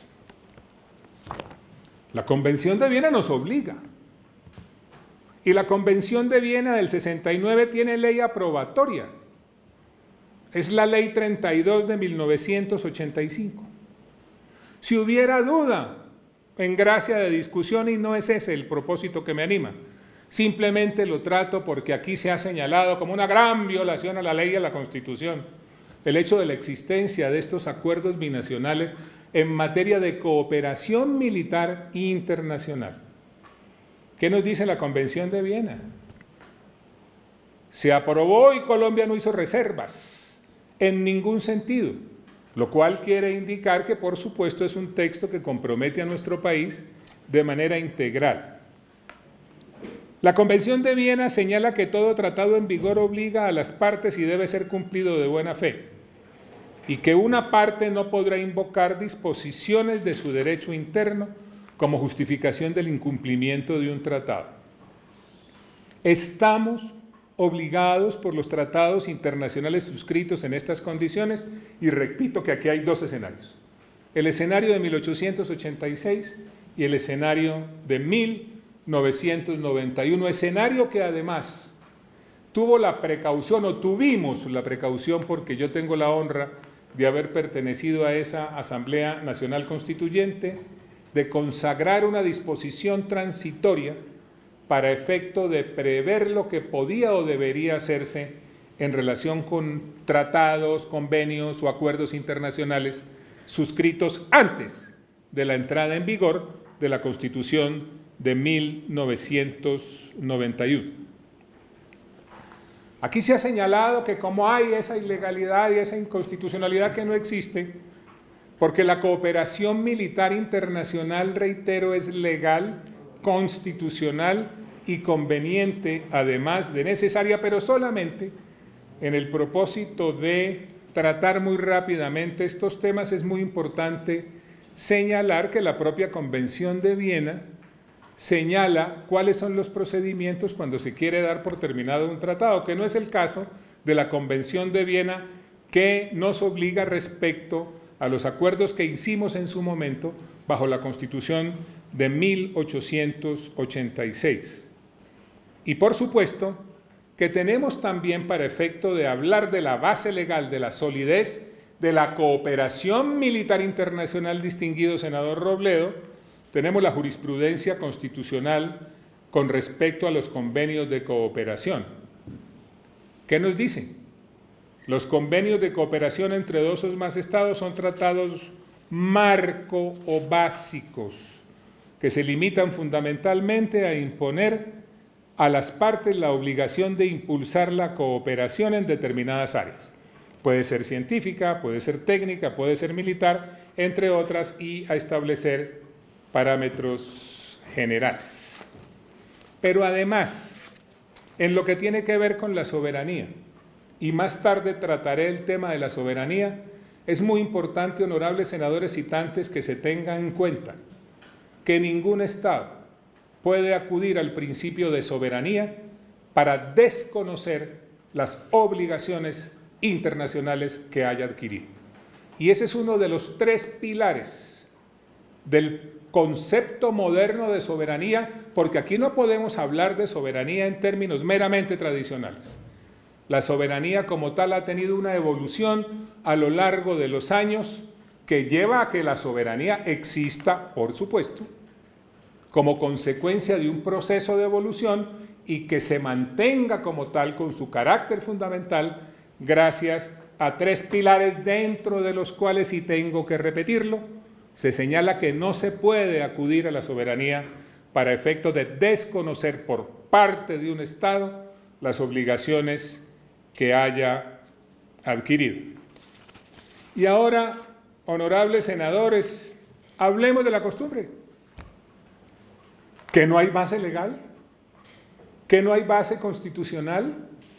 La Convención de Viena nos obliga. Y la Convención de Viena del sesenta y nueve tiene ley aprobatoria. Es la Ley treinta y dos de mil novecientos ochenta y cinco. Si hubiera duda, en gracia de discusión, y no es ese el propósito que me anima, simplemente lo trato porque aquí se ha señalado como una gran violación a la ley y a la Constitución el hecho de la existencia de estos acuerdos binacionales en materia de cooperación militar internacional. ¿Qué nos dice la Convención de Viena? Se aprobó y Colombia no hizo reservas en ningún sentido, lo cual quiere indicar que, por supuesto, es un texto que compromete a nuestro país de manera integral. La Convención de Viena señala que todo tratado en vigor obliga a las partes y debe ser cumplido de buena fe, y que una parte no podrá invocar disposiciones de su derecho interno como justificación del incumplimiento de un tratado. Estamos obligados por los tratados internacionales suscritos en estas condiciones, y repito que aquí hay dos escenarios: el escenario de mil ochocientos ochenta y seis y el escenario de mil novecientos noventa y uno, escenario que además tuvo la precaución, o tuvimos la precaución, porque yo tengo la honra de haber pertenecido a esa Asamblea Nacional Constituyente, de consagrar una disposición transitoria para efecto de prever lo que podía o debería hacerse en relación con tratados, convenios o acuerdos internacionales suscritos antes de la entrada en vigor de la Constitución de mil novecientos noventa y uno. Aquí se ha señalado que como hay esa ilegalidad y esa inconstitucionalidad que no existe, porque la cooperación militar internacional, reitero, es legal, constitucional y conveniente, además de necesaria, pero solamente en el propósito de tratar muy rápidamente estos temas. Es muy importante señalar que la propia Convención de Viena señala cuáles son los procedimientos cuando se quiere dar por terminado un tratado, que no es el caso de la Convención de Viena, que nos obliga respecto a los acuerdos que hicimos en su momento bajo la Constitución de mil ochocientos ochenta y seis. Y por supuesto que tenemos también, para efecto de hablar de la base legal, de la solidez de la cooperación militar internacional, distinguido senador Robledo, tenemos la jurisprudencia constitucional con respecto a los convenios de cooperación. ¿Qué nos dice? Los convenios de cooperación entre dos o más estados son tratados marco o básicos que se limitan fundamentalmente a imponer a las partes la obligación de impulsar la cooperación en determinadas áreas. Puede ser científica, puede ser técnica, puede ser militar, entre otras, y a establecer parámetros generales. Pero además, en lo que tiene que ver con la soberanía, y más tarde trataré el tema de la soberanía, es muy importante, honorables senadores citantes, que se tenga en cuenta que ningún Estado puede acudir al principio de soberanía para desconocer las obligaciones internacionales que haya adquirido. Y ese es uno de los tres pilares del concepto moderno de soberanía, porque aquí no podemos hablar de soberanía en términos meramente tradicionales. La soberanía como tal ha tenido una evolución a lo largo de los años que lleva a que la soberanía exista, por supuesto, como consecuencia de un proceso de evolución, y que se mantenga como tal con su carácter fundamental gracias a tres pilares, dentro de los cuales, y tengo que repetirlo, se señala que no se puede acudir a la soberanía para efectos de desconocer por parte de un Estado las obligaciones que haya adquirido. Y ahora, honorables senadores, hablemos de la costumbre. ¿Que no hay base legal? ¿Que no hay base constitucional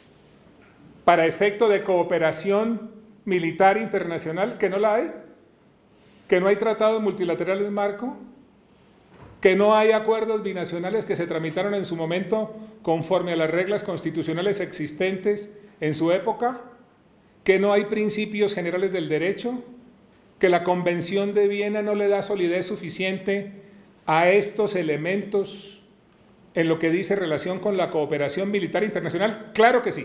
para efecto de cooperación militar internacional? ¿Que no la hay? ¿Que no hay tratados multilaterales marco? ¿Que no hay acuerdos binacionales que se tramitaron en su momento conforme a las reglas constitucionales existentes en su época? ¿Que no hay principios generales del derecho? ¿Que la Convención de Viena no le da solidez suficiente a estos elementos en lo que dice relación con la cooperación militar internacional? Claro que sí.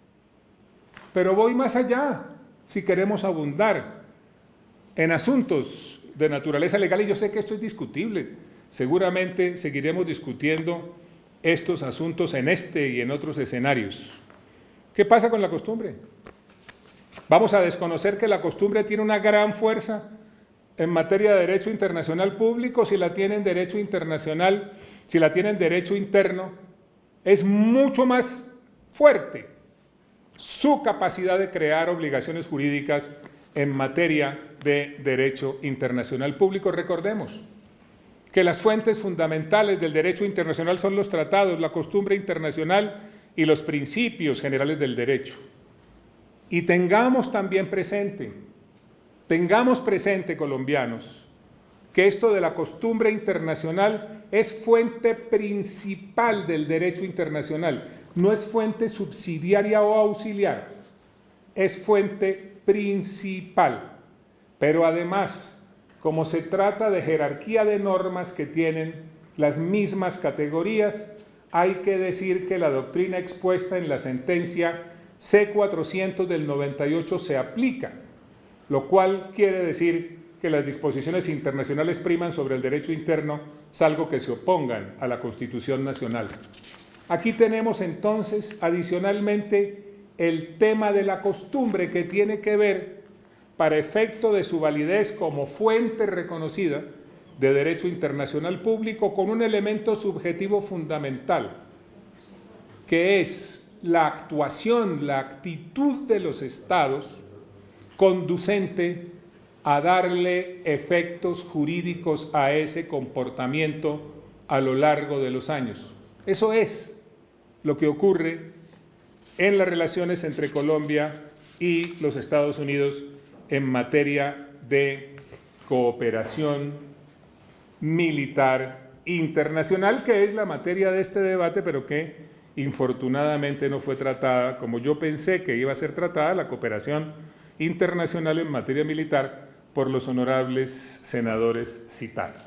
Pero voy más allá, si queremos abundar en asuntos de naturaleza legal, y yo sé que esto es discutible. Seguramente seguiremos discutiendo estos asuntos en este y en otros escenarios. ¿Qué pasa con la costumbre? Vamos a desconocer que la costumbre tiene una gran fuerza en materia de derecho internacional público. Si la tiene en derecho internacional, si la tiene en derecho interno, es mucho más fuerte su capacidad de crear obligaciones jurídicas en materia de derecho internacional público. Recordemos que las fuentes fundamentales del derecho internacional son los tratados, la costumbre internacional y los principios generales del derecho. Y tengamos también presente, tengamos presente, colombianos, que esto de la costumbre internacional es fuente principal del derecho internacional, no es fuente subsidiaria o auxiliar, es fuente principal. Pero además, como se trata de jerarquía de normas que tienen las mismas categorías, hay que decir que la doctrina expuesta en la sentencia C cuatrocientos del noventa y ocho se aplica, lo cual quiere decir que las disposiciones internacionales priman sobre el derecho interno, salvo que se opongan a la Constitución Nacional. Aquí tenemos entonces adicionalmente el tema de la costumbre, que tiene que ver, para efecto de su validez como fuente reconocida de derecho internacional público, con un elemento subjetivo fundamental, que es es la actuación, la actitud de los estados conducente a darle efectos jurídicos a ese comportamiento a lo largo de los años. Eso es lo que ocurre en las relaciones entre Colombia y los Estados Unidos en materia de cooperación militar internacional, que es la materia de este debate, pero que infortunadamente no fue tratada como yo pensé que iba a ser tratada, la cooperación internacional en materia militar, por los honorables senadores citantes.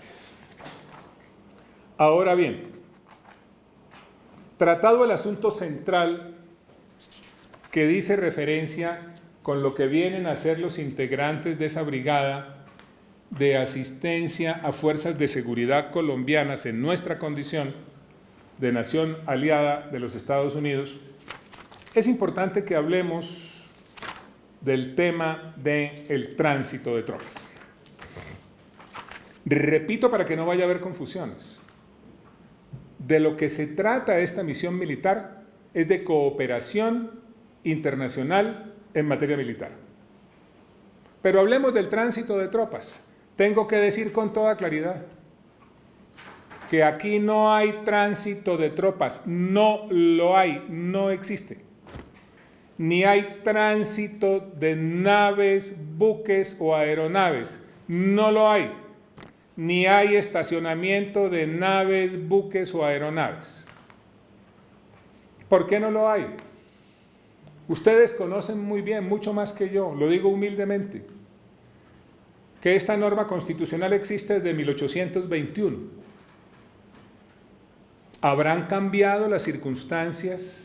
Ahora bien, tratado el asunto central que dice referencia con lo que vienen a ser los integrantes de esa brigada de asistencia a fuerzas de seguridad colombianas en nuestra condición de nación aliada de los Estados Unidos, es importante que hablemos del tema del tránsito de tropas. Repito para que no vaya a haber confusiones. De lo que se trata esta misión militar es de cooperación internacional en materia militar. Pero hablemos del tránsito de tropas. Tengo que decir con toda claridad que aquí no hay tránsito de tropas, no lo hay, no existe. Ni hay tránsito de naves, buques o aeronaves, no lo hay. Ni hay estacionamiento de naves, buques o aeronaves. ¿Por qué no lo hay? Ustedes conocen muy bien, mucho más que yo, lo digo humildemente, que esta norma constitucional existe desde mil ochocientos veintiuno. ¿Habrán cambiado las circunstancias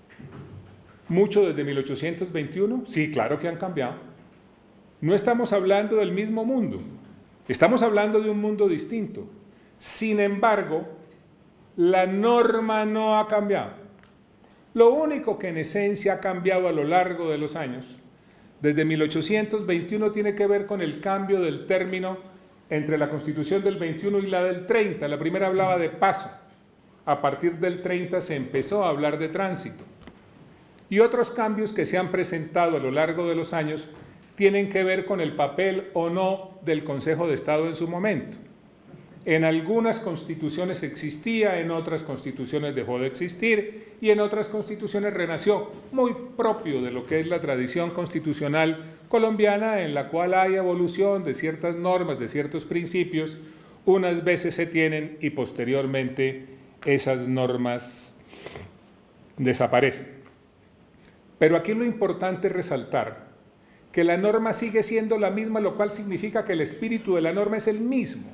mucho desde mil ochocientos veintiuno? Sí, claro que han cambiado. No estamos hablando del mismo mundo, estamos hablando de un mundo distinto. Sin embargo, la norma no ha cambiado. Lo único que en esencia ha cambiado a lo largo de los años, desde mil ochocientos veintiuno, tiene que ver con el cambio del término entre la Constitución del veintiuno y la del treinta. La primera hablaba de paso. A partir del treinta se empezó a hablar de tránsito. Y otros cambios que se han presentado a lo largo de los años tienen que ver con el papel o no del Consejo de Estado en su momento. En algunas constituciones existía, en otras constituciones dejó de existir y en otras constituciones renació, muy propio de lo que es la tradición constitucional colombiana, en la cual hay evolución de ciertas normas, de ciertos principios, unas veces se tienen y posteriormente esas normas desaparecen. Pero aquí lo importante es resaltar que la norma sigue siendo la misma, lo cual significa que el espíritu de la norma es el mismo.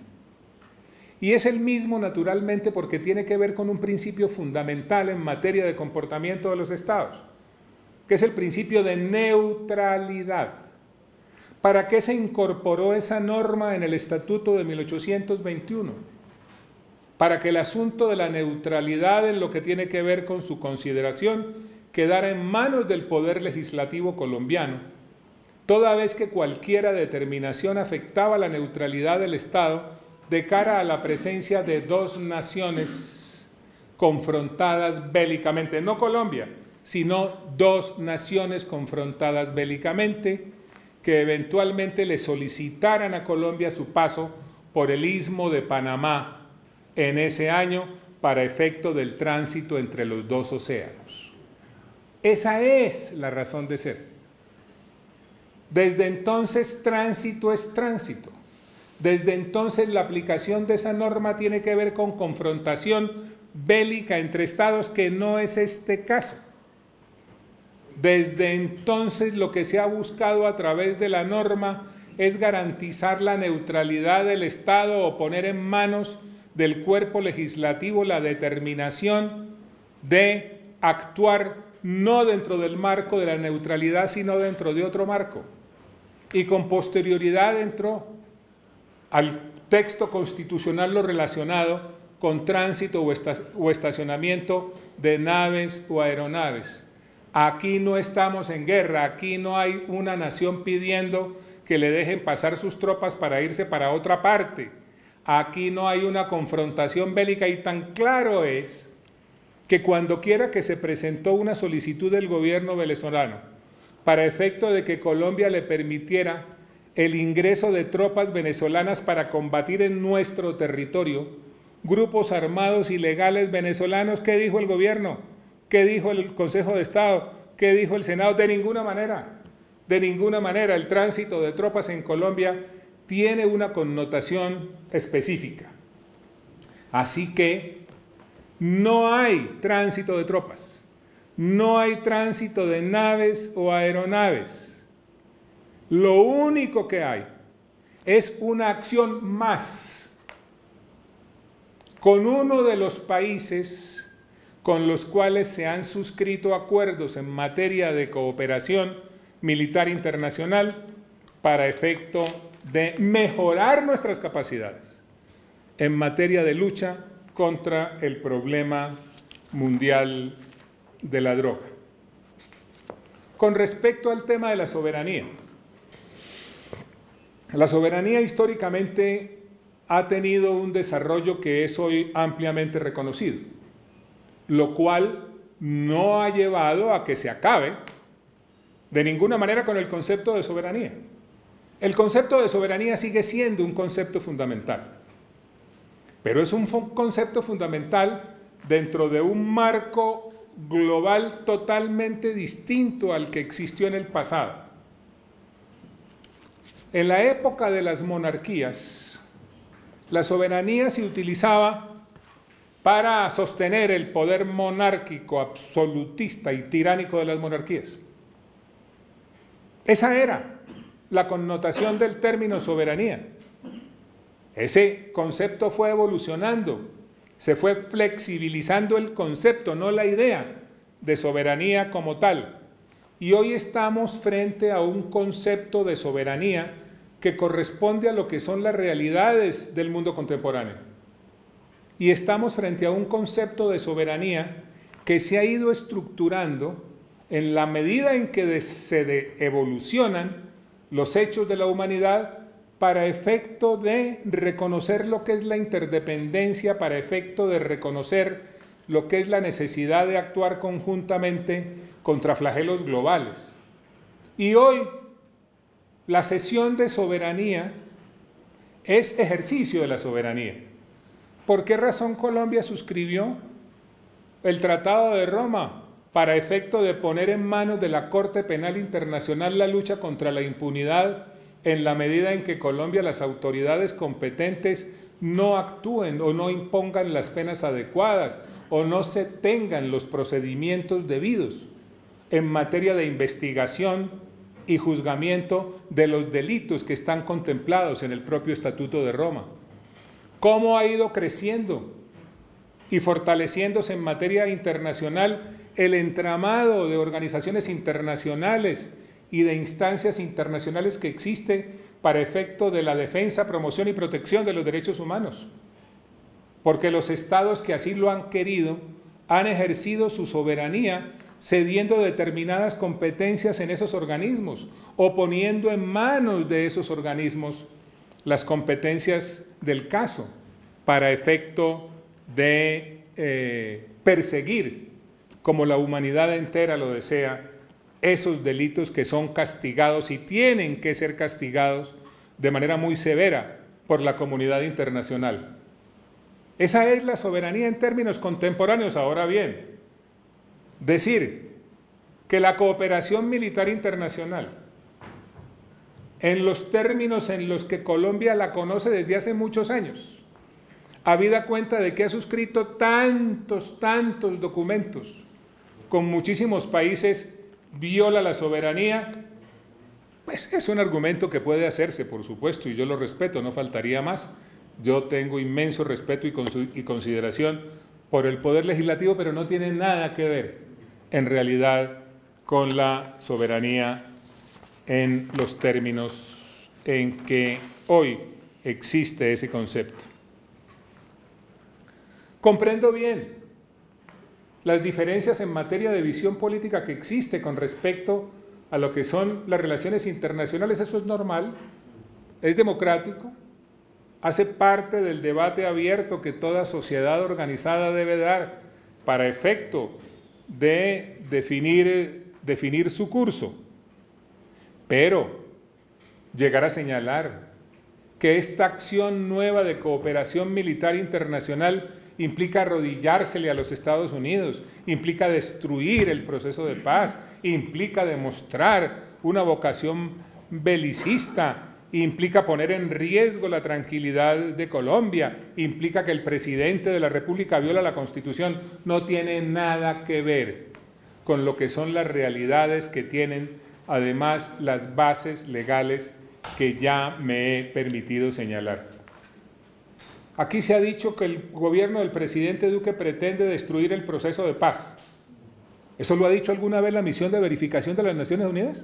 Y es el mismo naturalmente porque tiene que ver con un principio fundamental en materia de comportamiento de los estados, que es el principio de neutralidad. ¿Para qué se incorporó esa norma en el Estatuto de mil ochocientos veintiuno? Para que el asunto de la neutralidad en lo que tiene que ver con su consideración quedara en manos del Poder Legislativo colombiano, toda vez que cualquiera determinación afectaba la neutralidad del Estado de cara a la presencia de dos naciones confrontadas bélicamente, no Colombia, sino dos naciones confrontadas bélicamente, que eventualmente le solicitaran a Colombia su paso por el Istmo de Panamá en ese año para efecto del tránsito entre los dos océanos. Esa es la razón de ser. Desde entonces, tránsito es tránsito. Desde entonces, la aplicación de esa norma tiene que ver con confrontación bélica entre estados, que no es este caso. Desde entonces, lo que se ha buscado a través de la norma es garantizar la neutralidad del Estado o poner en manos del cuerpo legislativo la determinación de actuar no dentro del marco de la neutralidad, sino dentro de otro marco. Y con posterioridad dentro al texto constitucional lo relacionado con tránsito o estacionamiento de naves o aeronaves. Aquí no estamos en guerra, aquí no hay una nación pidiendo que le dejen pasar sus tropas para irse para otra parte. Aquí no hay una confrontación bélica, y tan claro es que cuando quiera que se presentó una solicitud del gobierno venezolano para efecto de que Colombia le permitiera el ingreso de tropas venezolanas para combatir en nuestro territorio grupos armados ilegales venezolanos, ¿qué dijo el gobierno? ¿Qué dijo el Consejo de Estado? ¿Qué dijo el Senado? De ninguna manera, de ninguna manera. El tránsito de tropas en Colombia tiene una connotación específica. Así que no hay tránsito de tropas, no hay tránsito de naves o aeronaves. Lo único que hay es una acción más con uno de los países con los cuales se han suscrito acuerdos en materia de cooperación militar internacional para efecto de mejorar nuestras capacidades en materia de lucha contra el problema mundial de la droga. Con respecto al tema de la soberanía, la soberanía históricamente ha tenido un desarrollo que es hoy ampliamente reconocido, lo cual no ha llevado a que se acabe de ninguna manera con el concepto de soberanía. El concepto de soberanía sigue siendo un concepto fundamental, pero es un concepto fundamental dentro de un marco global totalmente distinto al que existió en el pasado. En la época de las monarquías, la soberanía se utilizaba para sostener el poder monárquico, absolutista y tiránico de las monarquías. Esa era la connotación del término soberanía. Ese concepto fue evolucionando, se fue flexibilizando el concepto, no la idea de soberanía como tal. Y hoy estamos frente a un concepto de soberanía que corresponde a lo que son las realidades del mundo contemporáneo. Y estamos frente a un concepto de soberanía que se ha ido estructurando en la medida en que se evolucionan los hechos de la humanidad para efecto de reconocer lo que es la interdependencia, para efecto de reconocer lo que es la necesidad de actuar conjuntamente contra flagelos globales. Y hoy la cesión de soberanía es ejercicio de la soberanía. ¿Por qué razón Colombia suscribió el Tratado de Roma? Para efecto de poner en manos de la Corte Penal Internacional la lucha contra la impunidad en la medida en que Colombia, las autoridades competentes no actúen o no impongan las penas adecuadas o no se tengan los procedimientos debidos en materia de investigación y juzgamiento de los delitos que están contemplados en el propio Estatuto de Roma. ¿Cómo ha ido creciendo y fortaleciéndose en materia internacional el entramado de organizaciones internacionales y de instancias internacionales que existe para efecto de la defensa, promoción y protección de los derechos humanos? Porque los estados que así lo han querido han ejercido su soberanía cediendo determinadas competencias en esos organismos o poniendo en manos de esos organismos las competencias del caso para efecto de eh, perseguir, como la humanidad entera lo desea, esos delitos que son castigados y tienen que ser castigados de manera muy severa por la comunidad internacional. Esa es la soberanía en términos contemporáneos. Ahora bien, decir que la cooperación militar internacional, en los términos en los que Colombia la conoce desde hace muchos años, habida cuenta de que ha suscrito tantos, tantos documentos con muchísimos países, viola la soberanía, pues es un argumento que puede hacerse, por supuesto, y yo lo respeto, no faltaría más. Yo tengo inmenso respeto y, y consideración por el Poder Legislativo, pero no tiene nada que ver, en realidad, con la soberanía en los términos en que hoy existe ese concepto. Comprendo bien las diferencias en materia de visión política que existe con respecto a lo que son las relaciones internacionales. Eso es normal, es democrático, hace parte del debate abierto que toda sociedad organizada debe dar para efecto de definir, definir su curso, pero llegar a señalar que esta acción nueva de cooperación militar internacional implica arrodillársele a los Estados Unidos, implica destruir el proceso de paz, implica demostrar una vocación belicista, implica poner en riesgo la tranquilidad de Colombia, implica que el presidente de la República viola la Constitución, no tiene nada que ver con lo que son las realidades que tienen además las bases legales que ya me he permitido señalar. Aquí se ha dicho que el gobierno del presidente Duque pretende destruir el proceso de paz. ¿Eso lo ha dicho alguna vez la misión de verificación de las Naciones Unidas?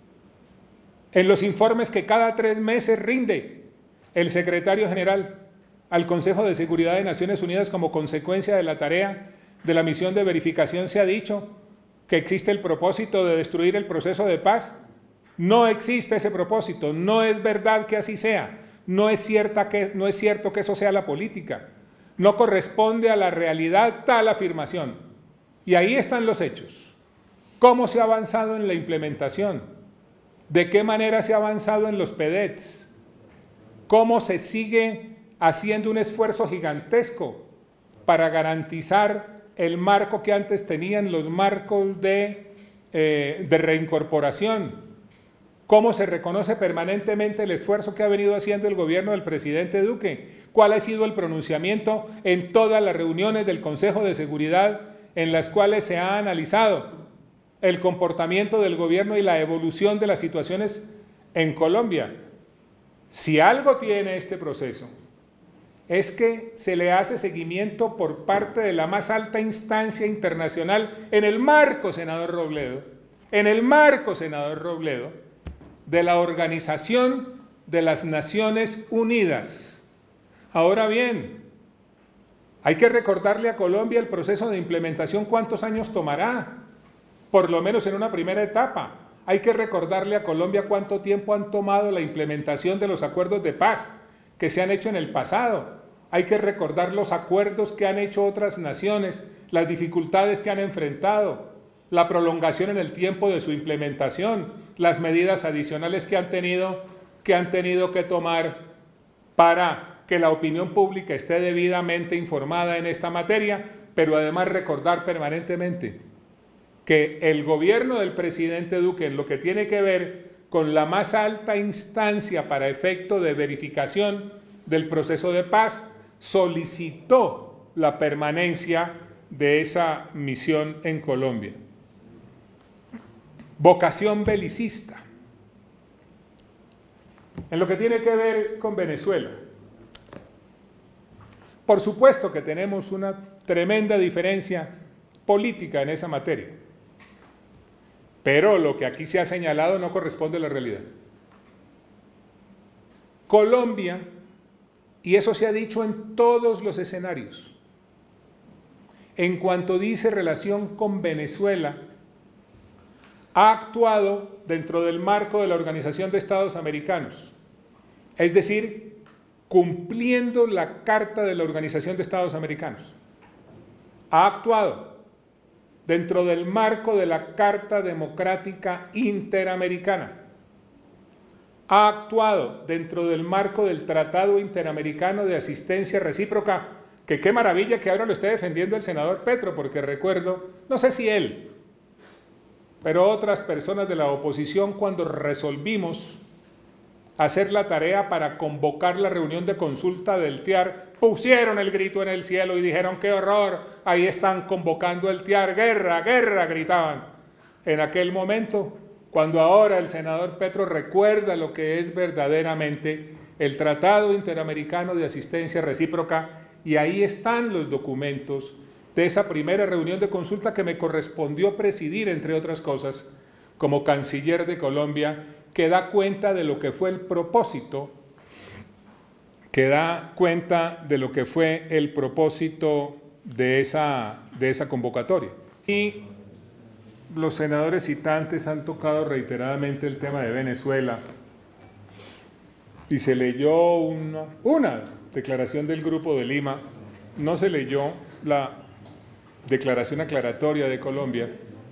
En los informes que cada tres meses rinde el secretario general al Consejo de Seguridad de Naciones Unidas como consecuencia de la tarea de la misión de verificación se ha dicho que existe el propósito de destruir el proceso de paz. No existe ese propósito, no es verdad que así sea, no es, cierta que, no es cierto que eso sea la política, no corresponde a la realidad tal afirmación. Y ahí están los hechos. ¿Cómo se ha avanzado en la implementación? ¿De qué manera se ha avanzado en los P D E Ts? ¿Cómo se sigue haciendo un esfuerzo gigantesco para garantizar el marco que antes tenían los marcos de, eh, de reincorporación? ¿Cómo se reconoce permanentemente el esfuerzo que ha venido haciendo el gobierno del presidente Duque? ¿Cuál ha sido el pronunciamiento en todas las reuniones del Consejo de Seguridad en las cuales se ha analizado el comportamiento del gobierno y la evolución de las situaciones en Colombia? Si algo tiene este proceso, es que se le hace seguimiento por parte de la más alta instancia internacional en el marco, senador Robledo, en el marco, senador Robledo, de la Organización de las Naciones Unidas. Ahora bien, hay que recordarle a Colombia el proceso de implementación, cuántos años tomará, por lo menos en una primera etapa. Hay que recordarle a Colombia cuánto tiempo han tomado la implementación de los acuerdos de paz que se han hecho en el pasado. Hay que recordar los acuerdos que han hecho otras naciones, las dificultades que han enfrentado, la prolongación en el tiempo de su implementación, las medidas adicionales que han tenido que, han tenido que tomar para que la opinión pública esté debidamente informada en esta materia, pero además recordar permanentemente que el gobierno del presidente Duque, en lo que tiene que ver con la más alta instancia para efecto de verificación del proceso de paz, solicitó la permanencia de esa misión en Colombia. Vocación belicista. En lo que tiene que ver con Venezuela, por supuesto que tenemos una tremenda diferencia política en esa materia, pero lo que aquí se ha señalado no corresponde a la realidad. Colombia, y eso se ha dicho en todos los escenarios, en cuanto dice relación con Venezuela, ha actuado dentro del marco de la Organización de Estados Americanos, es decir, cumpliendo la Carta de la Organización de Estados Americanos. Ha actuado dentro del marco de la Carta Democrática Interamericana. Ha actuado dentro del marco del Tratado Interamericano de Asistencia Recíproca, que qué maravilla que ahora lo esté defendiendo el senador Petro, porque recuerdo, no sé si él, pero otras personas de la oposición, cuando resolvimos hacer la tarea para convocar la reunión de consulta del T I A R, pusieron el grito en el cielo y dijeron: ¡qué horror! Ahí están convocando el T I A R, ¡guerra, guerra!, gritaban en aquel momento, cuando ahora el senador Petro recuerda lo que es verdaderamente el Tratado Interamericano de Asistencia Recíproca, y ahí están los documentos de esa primera reunión de consulta que me correspondió presidir, entre otras cosas, como canciller de Colombia, que da cuenta de lo que fue el propósito, que da cuenta de lo que fue el propósito de esa, de esa convocatoria. Y los senadores citantes han tocado reiteradamente el tema de Venezuela, y se leyó una, una declaración del Grupo de Lima, no se leyó la declaración aclaratoria de Colombia,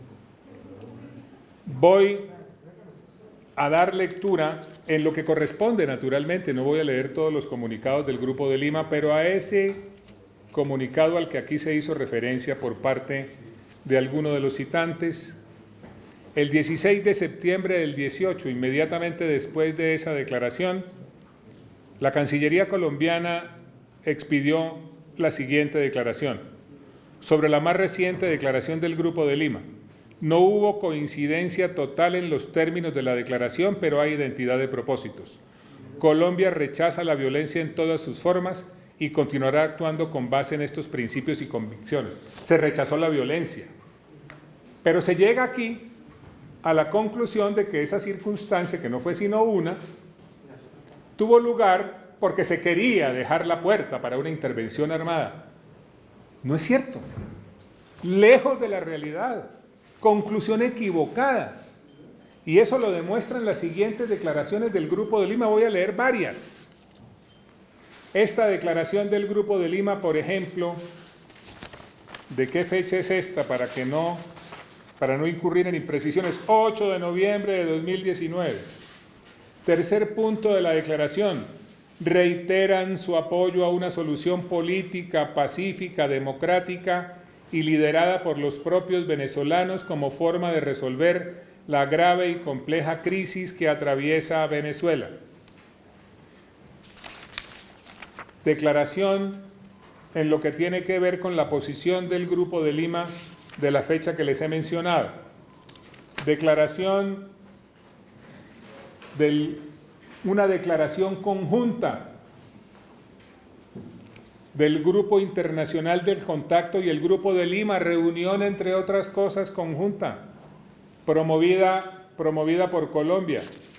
voy a dar lectura en lo que corresponde, naturalmente, no voy a leer todos los comunicados del Grupo de Lima, pero a ese comunicado al que aquí se hizo referencia por parte de alguno de los citantes. El dieciséis de septiembre del dieciocho, inmediatamente después de esa declaración, la Cancillería colombiana expidió la siguiente declaración. Sobre la más reciente declaración del Grupo de Lima, no hubo coincidencia total en los términos de la declaración, pero hay identidad de propósitos. Colombia rechaza la violencia en todas sus formas y continuará actuando con base en estos principios y convicciones. Se rechazó la violencia, pero se llega aquí a la conclusión de que esa circunstancia, que no fue sino una, tuvo lugar porque se quería dejar la puerta para una intervención armada. No es cierto. Lejos de la realidad. Conclusión equivocada. Y eso lo demuestran las siguientes declaraciones del Grupo de Lima. Voy a leer varias. Esta declaración del Grupo de Lima, por ejemplo, ¿de qué fecha es esta? Para que no, para no incurrir en imprecisiones. ocho de noviembre de dos mil diecinueve. Tercer punto de la declaración. Reiteran su apoyo a una solución política, pacífica, democrática y liderada por los propios venezolanos como forma de resolver la grave y compleja crisis que atraviesa a Venezuela. Declaración en lo que tiene que ver con la posición del Grupo de Lima de la fecha que les he mencionado. Declaración de una declaración conjunta del Grupo Internacional del Contacto y el Grupo de Lima, reunión entre otras cosas conjunta, promovida, promovida por Colombia.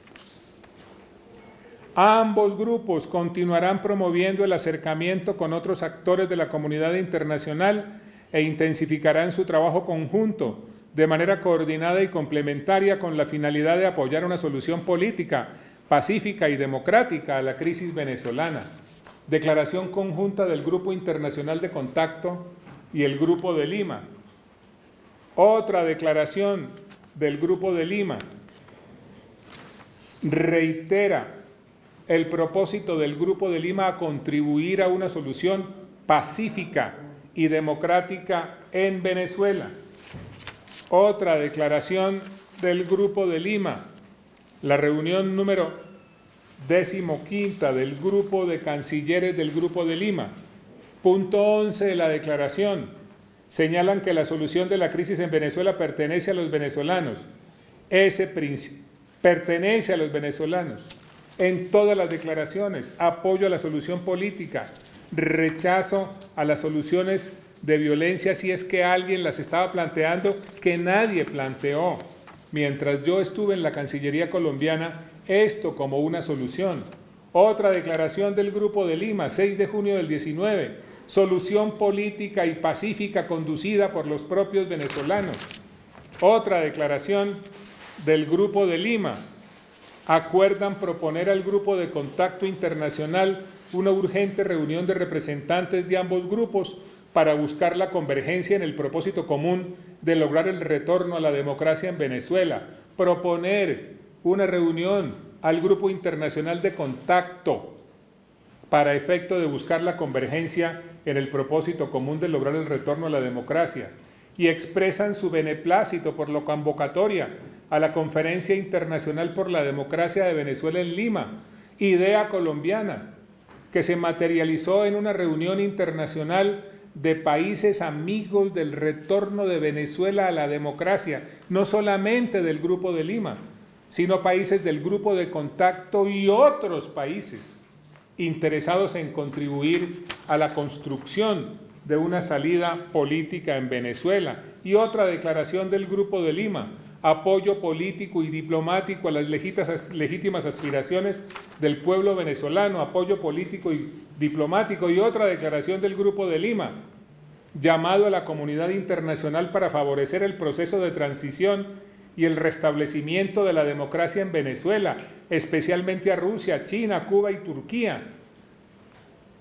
Ambos grupos continuarán promoviendo el acercamiento con otros actores de la comunidad internacional e intensificarán su trabajo conjunto de manera coordinada y complementaria con la finalidad de apoyar una solución política, pacífica y democrática a la crisis venezolana. Declaración conjunta del Grupo Internacional de Contacto y el Grupo de Lima. Otra declaración del Grupo de Lima reitera el propósito del Grupo de Lima a contribuir a una solución pacífica y democrática en Venezuela. Otra declaración del Grupo de Lima, la reunión número decimoquinta del Grupo de Cancilleres del Grupo de Lima. Punto once de la declaración. Señalan que la solución de la crisis en Venezuela pertenece a los venezolanos. Ese principio pertenece a los venezolanos. En todas las declaraciones, apoyo a la solución política, rechazo a las soluciones de violencia si es que alguien las estaba planteando, que nadie planteó. Mientras yo estuve en la Cancillería colombiana, esto como una solución. Otra declaración del Grupo de Lima, seis de junio del diecinueve, solución política y pacífica conducida por los propios venezolanos. Otra declaración del Grupo de Lima, acuerdan proponer al Grupo de Contacto Internacional una urgente reunión de representantes de ambos grupos para buscar la convergencia en el propósito común de lograr el retorno a la democracia en Venezuela. Proponer una reunión al Grupo Internacional de Contacto para efecto de buscar la convergencia en el propósito común de lograr el retorno a la democracia, y expresan su beneplácito por la convocatoria a la Conferencia Internacional por la Democracia de Venezuela en Lima, idea colombiana, que se materializó en una reunión internacional de países amigos del retorno de Venezuela a la democracia, no solamente del Grupo de Lima, sino países del Grupo de Contacto y otros países interesados en contribuir a la construcción de una salida política en Venezuela. Y otra declaración del Grupo de Lima, apoyo político y diplomático a las legítimas aspiraciones del pueblo venezolano, apoyo político y diplomático. Y otra declaración del Grupo de Lima, llamado a la comunidad internacional para favorecer el proceso de transición y el restablecimiento de la democracia en Venezuela, especialmente a Rusia, China, Cuba y Turquía.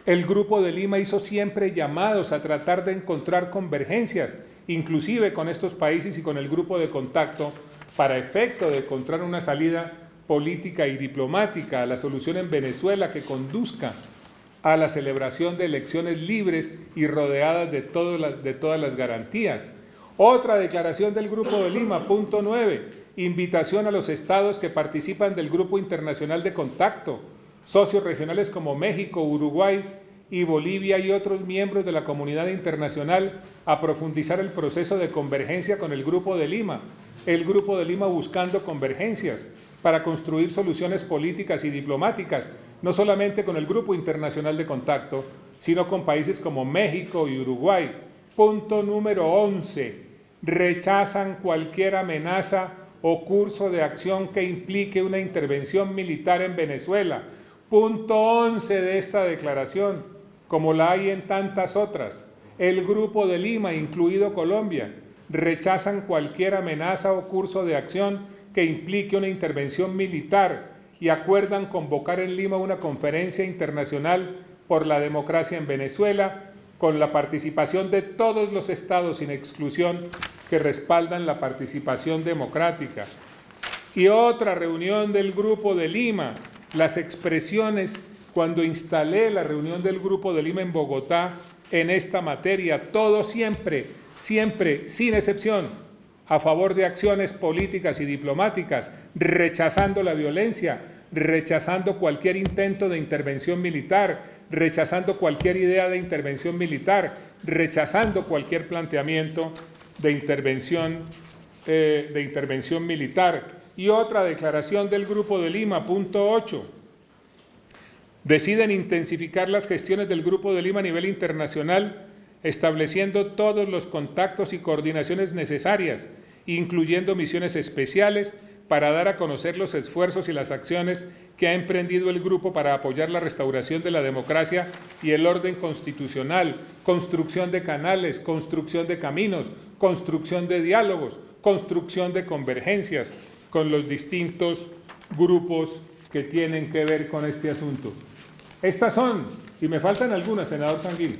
El Grupo de Lima hizo siempre llamados a tratar de encontrar convergencias, inclusive con estos países y con el grupo de contacto, para efecto de encontrar una salida política y diplomática a la solución en Venezuela que conduzca a la celebración de elecciones libres y rodeadas de, todo la, de todas las garantías. Otra declaración del Grupo de Lima, punto nueve, invitación a los estados que participan del Grupo Internacional de Contacto, socios regionales como México, Uruguay y Bolivia y otros miembros de la comunidad internacional a profundizar el proceso de convergencia con el Grupo de Lima. El Grupo de Lima buscando convergencias para construir soluciones políticas y diplomáticas, no solamente con el Grupo Internacional de Contacto, sino con países como México y Uruguay. Punto número once. Rechazan cualquier amenaza o curso de acción que implique una intervención militar en Venezuela. Punto once de esta declaración, como la hay en tantas otras. El Grupo de Lima, incluido Colombia, rechazan cualquier amenaza o curso de acción que implique una intervención militar y acuerdan convocar en Lima una conferencia internacional por la democracia en Venezuela con la participación de todos los estados sin exclusión que respaldan la participación democrática. Y otra reunión del Grupo de Lima, las expresiones cuando instalé la reunión del Grupo de Lima en Bogotá en esta materia, todo siempre, siempre, sin excepción, a favor de acciones políticas y diplomáticas, rechazando la violencia, rechazando cualquier intento de intervención militar, rechazando cualquier idea de intervención militar, rechazando cualquier planteamiento de intervención, eh, de intervención militar. Y otra declaración del Grupo de Lima, punto ocho. Deciden intensificar las gestiones del Grupo de Lima a nivel internacional, estableciendo todos los contactos y coordinaciones necesarias, incluyendo misiones especiales, para dar a conocer los esfuerzos y las acciones que ha emprendido el grupo para apoyar la restauración de la democracia y el orden constitucional, construcción de canales, construcción de caminos, construcción de diálogos, construcción de convergencias con los distintos grupos que tienen que ver con este asunto. Estas son, y me faltan algunas, senador Sanguín,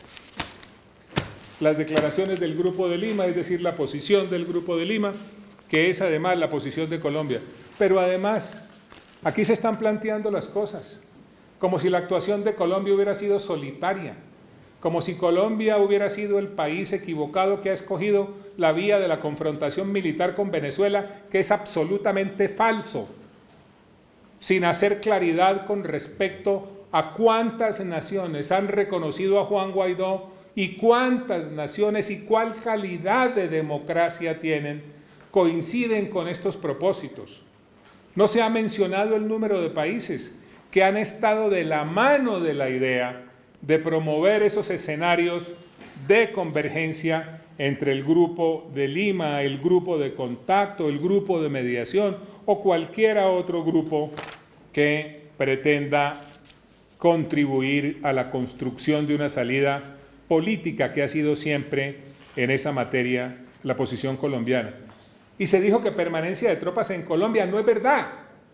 las declaraciones del Grupo de Lima, es decir, la posición del Grupo de Lima, que es además la posición de Colombia. Pero además, aquí se están planteando las cosas, como si la actuación de Colombia hubiera sido solitaria, como si Colombia hubiera sido el país equivocado que ha escogido la vía de la confrontación militar con Venezuela, que es absolutamente falso, sin hacer claridad con respecto a cuántas naciones han reconocido a Juan Guaidó y cuántas naciones y cuál calidad de democracia tienen, coinciden con estos propósitos. No se ha mencionado el número de países que han estado de la mano de la idea de promover esos escenarios de convergencia entre el Grupo de Lima, el Grupo de Contacto, el Grupo de Mediación o cualquier otro grupo que pretenda contribuir a la construcción de una salida política, que ha sido siempre en esa materia la posición colombiana. Y se dijo que permanencia de tropas en Colombia. No es verdad.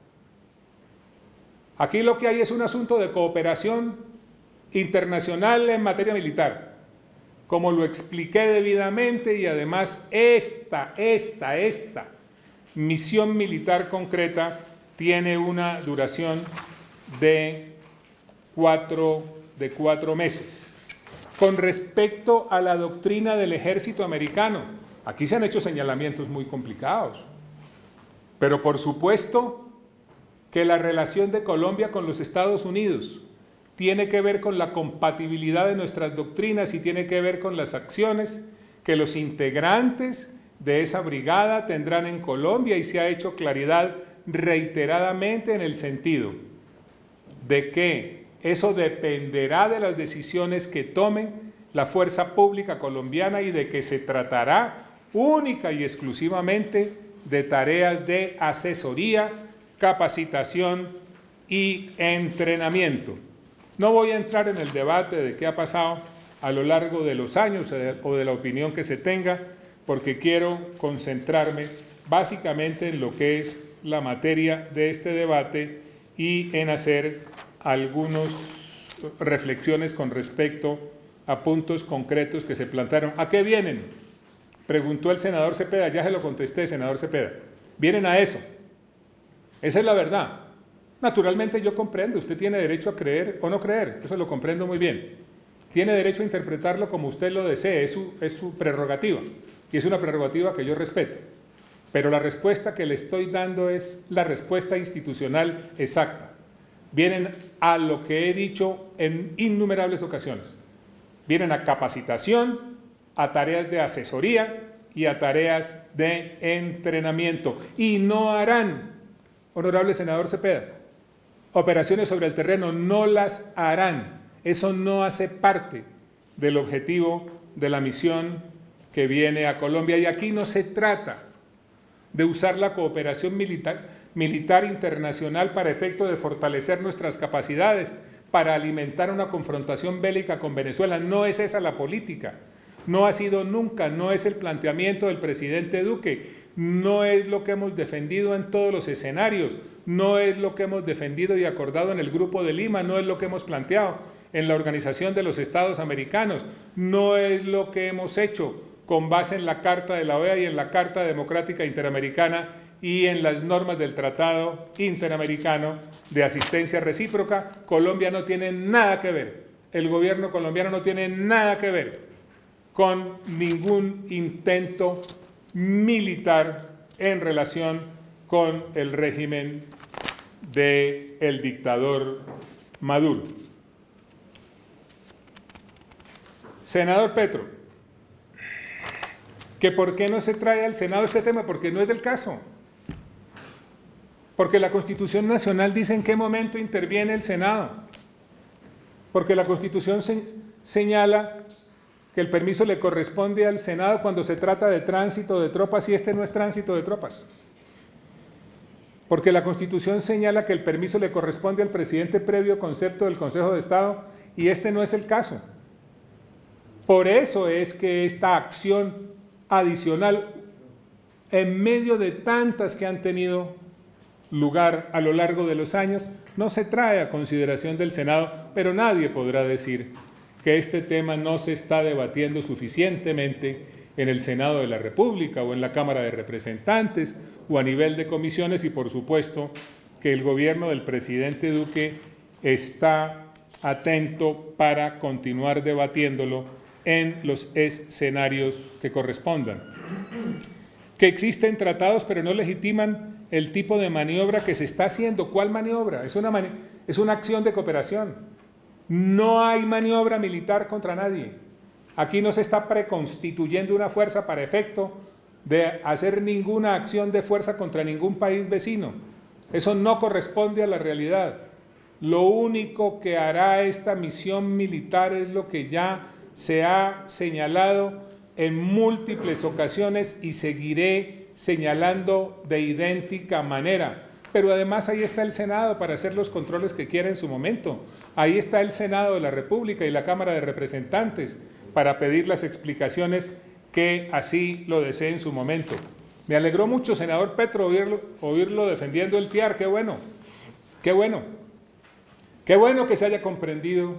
Aquí lo que hay es un asunto de cooperación internacional en materia militar, como lo expliqué debidamente, y además esta, esta, esta misión militar concreta tiene una duración de cuatro, de cuatro meses. Con respecto a la doctrina del ejército americano, aquí se han hecho señalamientos muy complicados, pero por supuesto que la relación de Colombia con los Estados Unidos tiene que ver con la compatibilidad de nuestras doctrinas y tiene que ver con las acciones que los integrantes de esa brigada tendrán en Colombia, y se ha hecho claridad reiteradamente en el sentido de que eso dependerá de las decisiones que tome la fuerza pública colombiana y de que se tratará única y exclusivamente de tareas de asesoría, capacitación y entrenamiento. No voy a entrar en el debate de qué ha pasado a lo largo de los años o de la opinión que se tenga, porque quiero concentrarme básicamente en lo que es la materia de este debate y en hacer algunos reflexiones con respecto a puntos concretos que se plantearon. ¿A qué vienen? Preguntó el senador Cepeda, ya se lo contesté, senador Cepeda. Vienen a eso. Esa es la verdad. Naturalmente yo comprendo, usted tiene derecho a creer o no creer, eso lo comprendo muy bien. Tiene derecho a interpretarlo como usted lo desee, es su, es su prerrogativa, y es una prerrogativa que yo respeto. Pero la respuesta que le estoy dando es la respuesta institucional exacta. Vienen a lo que he dicho en innumerables ocasiones. Vienen a capacitación, a tareas de asesoría y a tareas de entrenamiento. Y no harán, honorable senador Cepeda, operaciones sobre el terreno, no las harán. Eso no hace parte del objetivo de la misión que viene a Colombia. Y aquí no se trata de usar la cooperación militar, militar internacional para efecto de fortalecer nuestras capacidades, para alimentar una confrontación bélica con Venezuela. No es esa la política. No ha sido nunca, no es el planteamiento del presidente Duque, no es lo que hemos defendido en todos los escenarios, no es lo que hemos defendido y acordado en el Grupo de Lima, no es lo que hemos planteado en la Organización de los Estados Americanos, no es lo que hemos hecho con base en la Carta de la O E A y en la Carta Democrática Interamericana y en las normas del Tratado Interamericano de Asistencia Recíproca. Colombia no tiene nada que ver, el gobierno colombiano no tiene nada que ver con ningún intento militar en relación con el régimen del dictador Maduro. Senador Petro, que por qué no se trae al Senado este tema, porque no es del caso. Porque la Constitución Nacional dice en qué momento interviene el Senado. Porque la Constitución se, señala que el permiso le corresponde al Senado cuando se trata de tránsito de tropas y este no es tránsito de tropas. Porque la Constitución señala que el permiso le corresponde al presidente previo concepto del Consejo de Estado y este no es el caso. Por eso es que esta acción adicional, en medio de tantas que han tenido lugar a lo largo de los años, no se trae a consideración del Senado, pero nadie podrá decir que este tema no se está debatiendo suficientemente en el Senado de la República o en la Cámara de Representantes o a nivel de comisiones y por supuesto que el gobierno del presidente Duque está atento para continuar debatiéndolo en los escenarios que correspondan. Que existen tratados pero no legitiman el tipo de maniobra que se está haciendo. ¿Cuál maniobra? Es una, mani- es una acción de cooperación. No hay maniobra militar contra nadie. Aquí no se está preconstituyendo una fuerza para efecto de hacer ninguna acción de fuerza contra ningún país vecino. Eso no corresponde a la realidad. Lo único que hará esta misión militar es lo que ya se ha señalado en múltiples ocasiones y seguiré señalando de idéntica manera. Pero además ahí está el Senado para hacer los controles que quiera en su momento. Ahí está el Senado de la República y la Cámara de Representantes para pedir las explicaciones que así lo desee en su momento. Me alegró mucho, senador Petro, oírlo, oírlo defendiendo el T I A R. Qué bueno, qué bueno. Qué bueno que se haya comprendido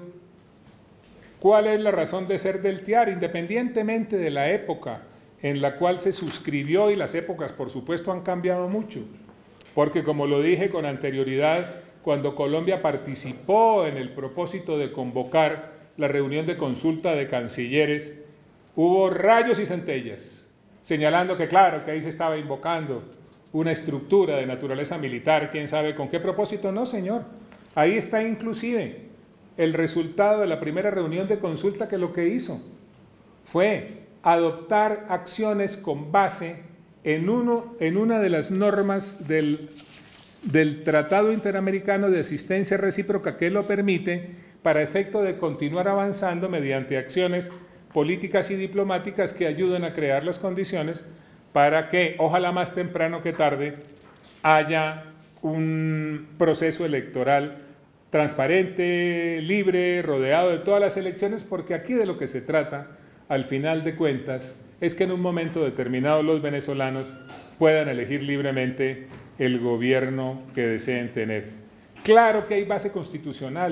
cuál es la razón de ser del T I A R, independientemente de la época en la cual se suscribió, y las épocas, por supuesto, han cambiado mucho. Porque, como lo dije con anterioridad, cuando Colombia participó en el propósito de convocar la reunión de consulta de cancilleres, hubo rayos y centellas, señalando que claro, que ahí se estaba invocando una estructura de naturaleza militar, quién sabe con qué propósito. No, señor, ahí está inclusive el resultado de la primera reunión de consulta, que lo que hizo fue adoptar acciones con base en, uno, en una de las normas del, del Tratado Interamericano de Asistencia Recíproca que lo permite, para efecto de continuar avanzando mediante acciones políticas y diplomáticas que ayuden a crear las condiciones para que, ojalá más temprano que tarde, haya un proceso electoral transparente, libre, rodeado de todas las elecciones, porque aquí de lo que se trata, al final de cuentas, es que en un momento determinado los venezolanos puedan elegir libremente el gobierno que deseen tener. Claro que hay base constitucional,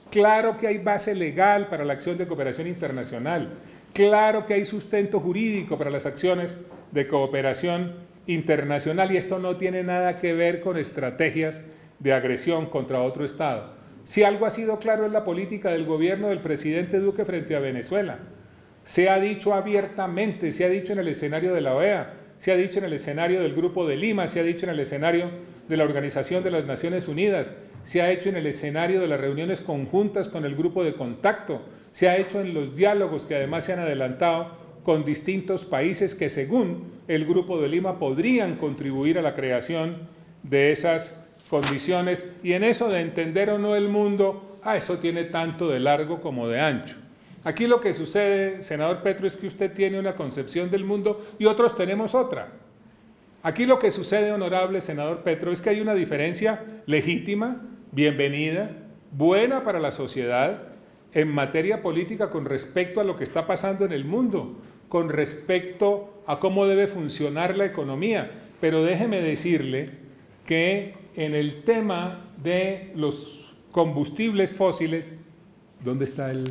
Claro que hay base legal para la acción de cooperación internacional. Claro que hay sustento jurídico para las acciones de cooperación internacional y esto no tiene nada que ver con estrategias de agresión contra otro Estado. Si algo ha sido claro es la política del gobierno del presidente Duque frente a Venezuela. Se ha dicho abiertamente, se ha dicho en el escenario de la O E A, se ha dicho en el escenario del Grupo de Lima, se ha dicho en el escenario de la Organización de las Naciones Unidas, se ha hecho en el escenario de las reuniones conjuntas con el Grupo de Contacto, se ha hecho en los diálogos que además se han adelantado con distintos países que según el Grupo de Lima podrían contribuir a la creación de esas condiciones y en eso de entender o no el mundo, ah, eso tiene tanto de largo como de ancho. Aquí lo que sucede, senador Petro, es que usted tiene una concepción del mundo y otros tenemos otra. Aquí lo que sucede, honorable senador Petro, es que hay una diferencia legítima, bienvenida, buena para la sociedad en materia política con respecto a lo que está pasando en el mundo, con respecto a cómo debe funcionar la economía. Pero déjeme decirle que en el tema de los combustibles fósiles, ¿dónde está el...?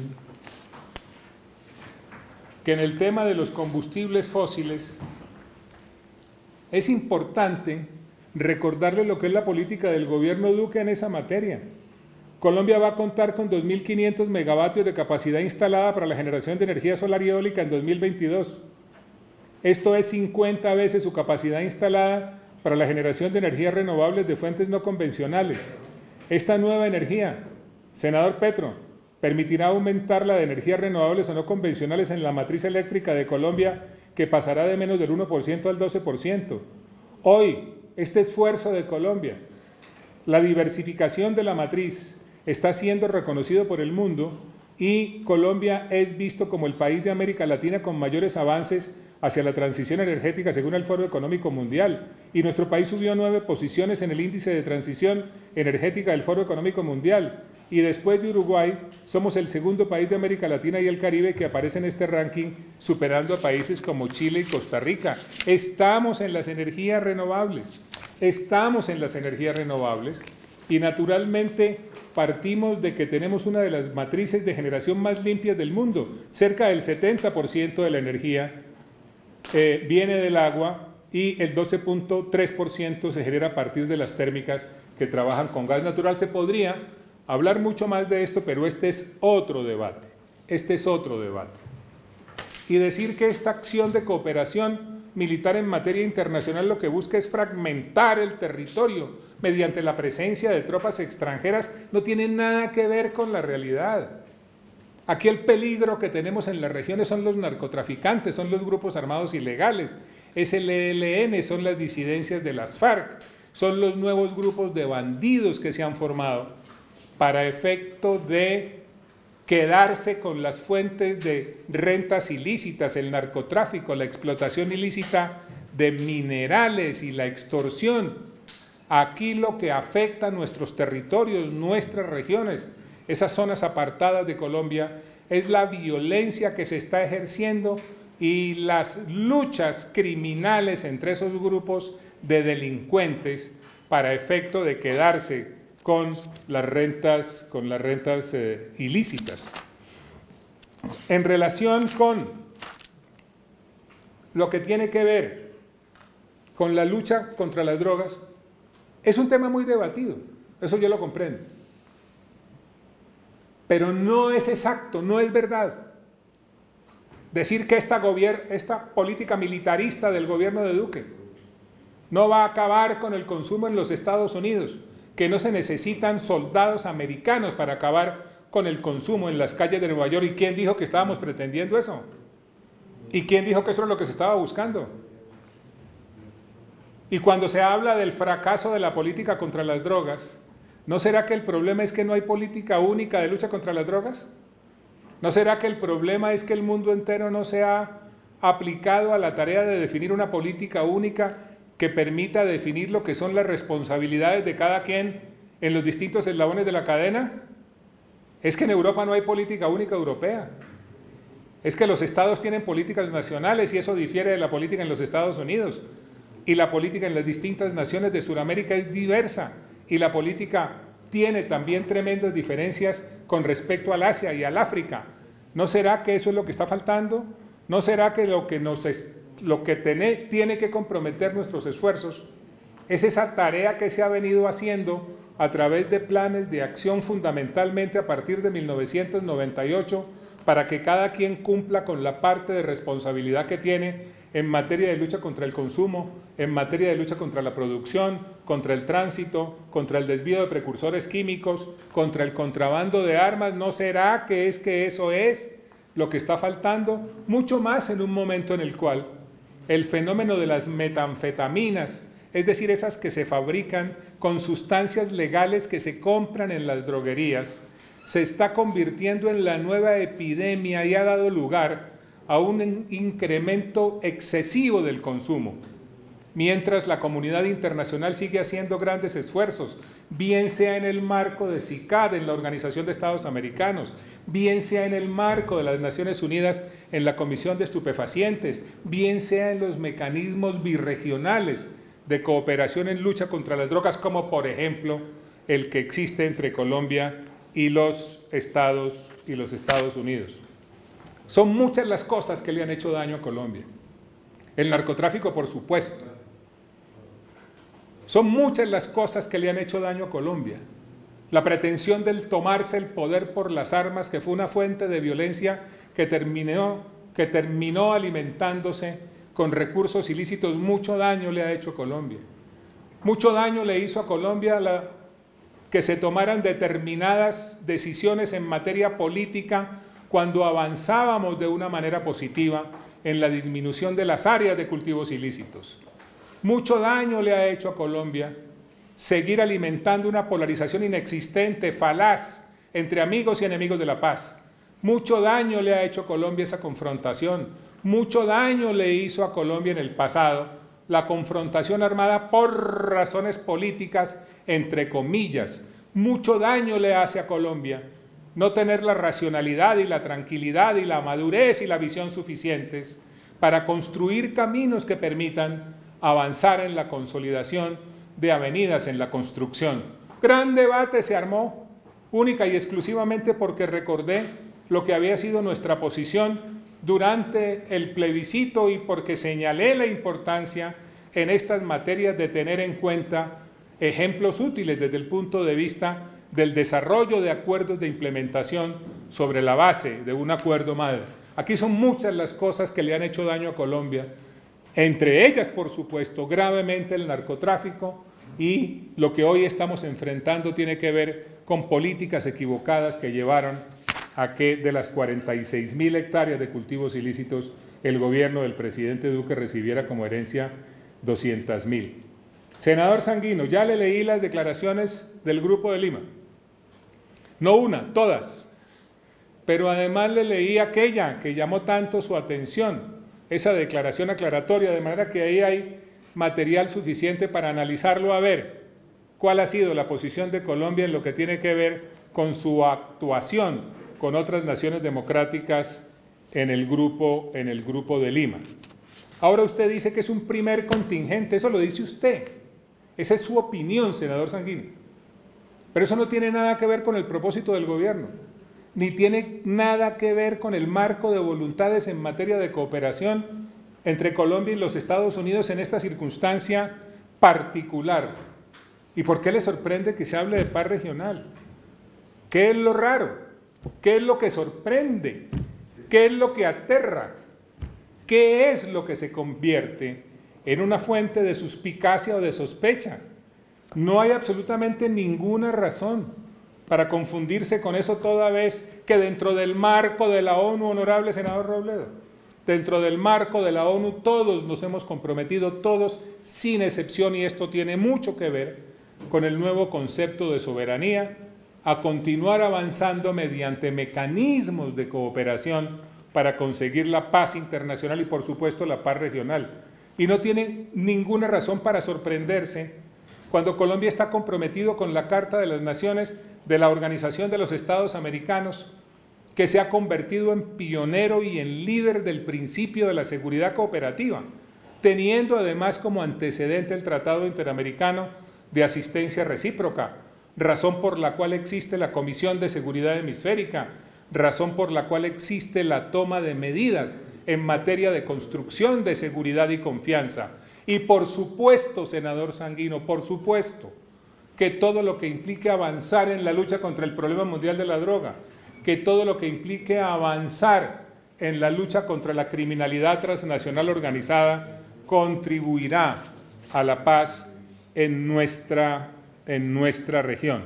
Que en el tema de los combustibles fósiles es importante recordarle lo que es la política del gobierno Duque en esa materia. Colombia va a contar con dos mil quinientos megavatios de capacidad instalada para la generación de energía solar y eólica en dos mil veintidós. Esto es cincuenta veces su capacidad instalada para la generación de energías renovables de fuentes no convencionales. Esta nueva energía, senador Petro, permitirá aumentar la de energías renovables o no convencionales en la matriz eléctrica de Colombia, que pasará de menos del uno por ciento al doce por ciento. Hoy, este esfuerzo de Colombia, la diversificación de la matriz, está siendo reconocido por el mundo y Colombia es visto como el país de América Latina con mayores avances hacia la transición energética según el Foro Económico Mundial. Y nuestro país subió nueve posiciones en el índice de transición energética del Foro Económico Mundial. Y después de Uruguay, somos el segundo país de América Latina y el Caribe que aparece en este ranking, superando a países como Chile y Costa Rica. Estamos en las energías renovables, estamos en las energías renovables y naturalmente partimos de que tenemos una de las matrices de generación más limpias del mundo. Cerca del setenta por ciento de la energía eh, viene del agua y el doce punto tres por ciento se genera a partir de las térmicas que trabajan con gas natural. Se podría hablar mucho más de esto, pero este es otro debate, este es otro debate. Y decir que esta acción de cooperación militar en materia internacional lo que busca es fragmentar el territorio mediante la presencia de tropas extranjeras no tiene nada que ver con la realidad. Aquí el peligro que tenemos en las regiones son los narcotraficantes, son los grupos armados ilegales, es el E L N, son las disidencias de las FARC, son los nuevos grupos de bandidos que se han formado para efecto de quedarse con las fuentes de rentas ilícitas, el narcotráfico, la explotación ilícita de minerales y la extorsión. Aquí lo que afecta a nuestros territorios, nuestras regiones, esas zonas apartadas de Colombia, es la violencia que se está ejerciendo y las luchas criminales entre esos grupos de delincuentes para efecto de quedarse con las rentas, con las rentas eh, ilícitas. En relación con lo que tiene que ver con la lucha contra las drogas, es un tema muy debatido, eso yo lo comprendo. Pero no es exacto, no es verdad decir que esta, esta política militarista del gobierno de Duque no va a acabar con el consumo en los Estados Unidos, que no se necesitan soldados americanos para acabar con el consumo en las calles de Nueva York. ¿Y quién dijo que estábamos pretendiendo eso? ¿Y quién dijo que eso era lo que se estaba buscando? Y cuando se habla del fracaso de la política contra las drogas, ¿no será que el problema es que no hay política única de lucha contra las drogas? ¿No será que el problema es que el mundo entero no se ha aplicado a la tarea de definir una política única que permita definir lo que son las responsabilidades de cada quien en los distintos eslabones de la cadena? Es que en Europa no hay política única europea. Es que los estados tienen políticas nacionales y eso difiere de la política en los Estados Unidos. Y la política en las distintas naciones de Sudamérica es diversa y la política tiene también tremendas diferencias con respecto al Asia y al África. ¿No será que eso es lo que está faltando? ¿No será que lo que, nos es, lo que tiene, tiene que comprometer nuestros esfuerzos es esa tarea que se ha venido haciendo a través de planes de acción fundamentalmente a partir de mil novecientos noventa y ocho para que cada quien cumpla con la parte de responsabilidad que tiene en materia de lucha contra el consumo, en materia de lucha contra la producción, contra el tránsito, contra el desvío de precursores químicos, contra el contrabando de armas? ¿No será que es que eso es lo que está faltando? Mucho más en un momento en el cual el fenómeno de las metanfetaminas, es decir, esas que se fabrican con sustancias legales que se compran en las droguerías, se está convirtiendo en la nueva epidemia y ha dado lugar a un incremento excesivo del consumo, mientras la comunidad internacional sigue haciendo grandes esfuerzos, bien sea en el marco de CICAD, en la Organización de Estados Americanos, bien sea en el marco de las Naciones Unidas en la Comisión de Estupefacientes, bien sea en los mecanismos birregionales de cooperación en lucha contra las drogas, como por ejemplo el que existe entre Colombia y los Estados, y los Estados Unidos. Son muchas las cosas que le han hecho daño a Colombia. El narcotráfico, por supuesto. Son muchas las cosas que le han hecho daño a Colombia. La pretensión del tomarse el poder por las armas, que fue una fuente de violencia que terminó, que terminó alimentándose con recursos ilícitos, mucho daño le ha hecho a Colombia. Mucho daño le hizo a Colombia la, que se tomaran determinadas decisiones en materia política cuando avanzábamos de una manera positiva en la disminución de las áreas de cultivos ilícitos. Mucho daño le ha hecho a Colombia seguir alimentando una polarización inexistente, falaz, entre amigos y enemigos de la paz. Mucho daño le ha hecho a Colombia esa confrontación. Mucho daño le hizo a Colombia en el pasado la confrontación armada por razones políticas, entre comillas. Mucho daño le hace a Colombia no tener la racionalidad y la tranquilidad y la madurez y la visión suficientes para construir caminos que permitan avanzar en la consolidación de avenidas, en la construcción. Gran debate se armó, única y exclusivamente porque recordé lo que había sido nuestra posición durante el plebiscito y porque señalé la importancia en estas materias de tener en cuenta ejemplos útiles desde el punto de vista del desarrollo de acuerdos de implementación sobre la base de un acuerdo madre. Aquí son muchas las cosas que le han hecho daño a Colombia, entre ellas, por supuesto, gravemente el narcotráfico, y lo que hoy estamos enfrentando tiene que ver con políticas equivocadas que llevaron a que de las cuarenta y seis mil hectáreas de cultivos ilícitos el gobierno del presidente Duque recibiera como herencia doscientas mil. Senador Sanguino, ya le leí las declaraciones del Grupo de Lima. No una, todas. Pero además le leí aquella que llamó tanto su atención, esa declaración aclaratoria, de manera que ahí hay material suficiente para analizarlo, a ver cuál ha sido la posición de Colombia en lo que tiene que ver con su actuación con otras naciones democráticas en el grupo, en el Grupo de Lima. Ahora usted dice que es un primer contingente, eso lo dice usted. Esa es su opinión, senador Sanguino. Pero eso no tiene nada que ver con el propósito del gobierno, ni tiene nada que ver con el marco de voluntades en materia de cooperación entre Colombia y los Estados Unidos en esta circunstancia particular. ¿Y por qué le sorprende que se hable de paz regional? ¿Qué es lo raro? ¿Qué es lo que sorprende? ¿Qué es lo que aterra? ¿Qué es lo que se convierte en una fuente de suspicacia o de sospecha? No hay absolutamente ninguna razón para confundirse con eso, toda vez que dentro del marco de la ONU, honorable senador Robledo, dentro del marco de la ONU todos nos hemos comprometido, todos sin excepción, y esto tiene mucho que ver con el nuevo concepto de soberanía, a continuar avanzando mediante mecanismos de cooperación para conseguir la paz internacional y por supuesto la paz regional. Y no tiene ninguna razón para sorprenderse cuando Colombia está comprometido con la Carta de las Naciones de la Organización de los Estados Americanos, que se ha convertido en pionero y en líder del principio de la seguridad cooperativa, teniendo además como antecedente el Tratado Interamericano de Asistencia Recíproca, razón por la cual existe la Comisión de Seguridad Hemisférica, razón por la cual existe la toma de medidas en materia de construcción de seguridad y confianza. Y por supuesto, senador Sanguino, por supuesto, que todo lo que implique avanzar en la lucha contra el problema mundial de la droga, que todo lo que implique avanzar en la lucha contra la criminalidad transnacional organizada contribuirá a la paz en nuestra, en nuestra región.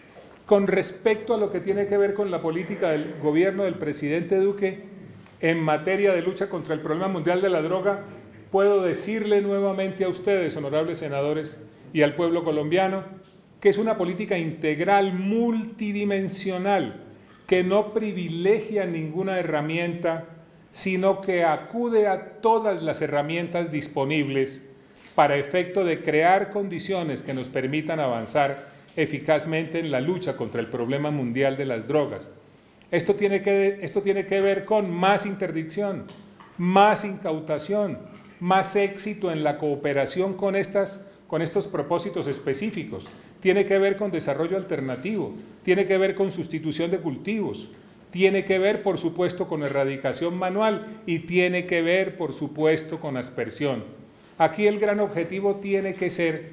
Con respecto a lo que tiene que ver con la política del gobierno del presidente Duque en materia de lucha contra el problema mundial de la droga, puedo decirle nuevamente a ustedes, honorables senadores, y al pueblo colombiano, que es una política integral, multidimensional, que no privilegia ninguna herramienta, sino que acude a todas las herramientas disponibles para efecto de crear condiciones que nos permitan avanzar eficazmente en la lucha contra el problema mundial de las drogas. Esto tiene que, esto tiene que ver con más interdicción, más incautación, más éxito en la cooperación con, estas, con estos propósitos específicos. Tiene que ver con desarrollo alternativo, tiene que ver con sustitución de cultivos, tiene que ver, por supuesto, con erradicación manual y tiene que ver, por supuesto, con aspersión. Aquí el gran objetivo tiene que ser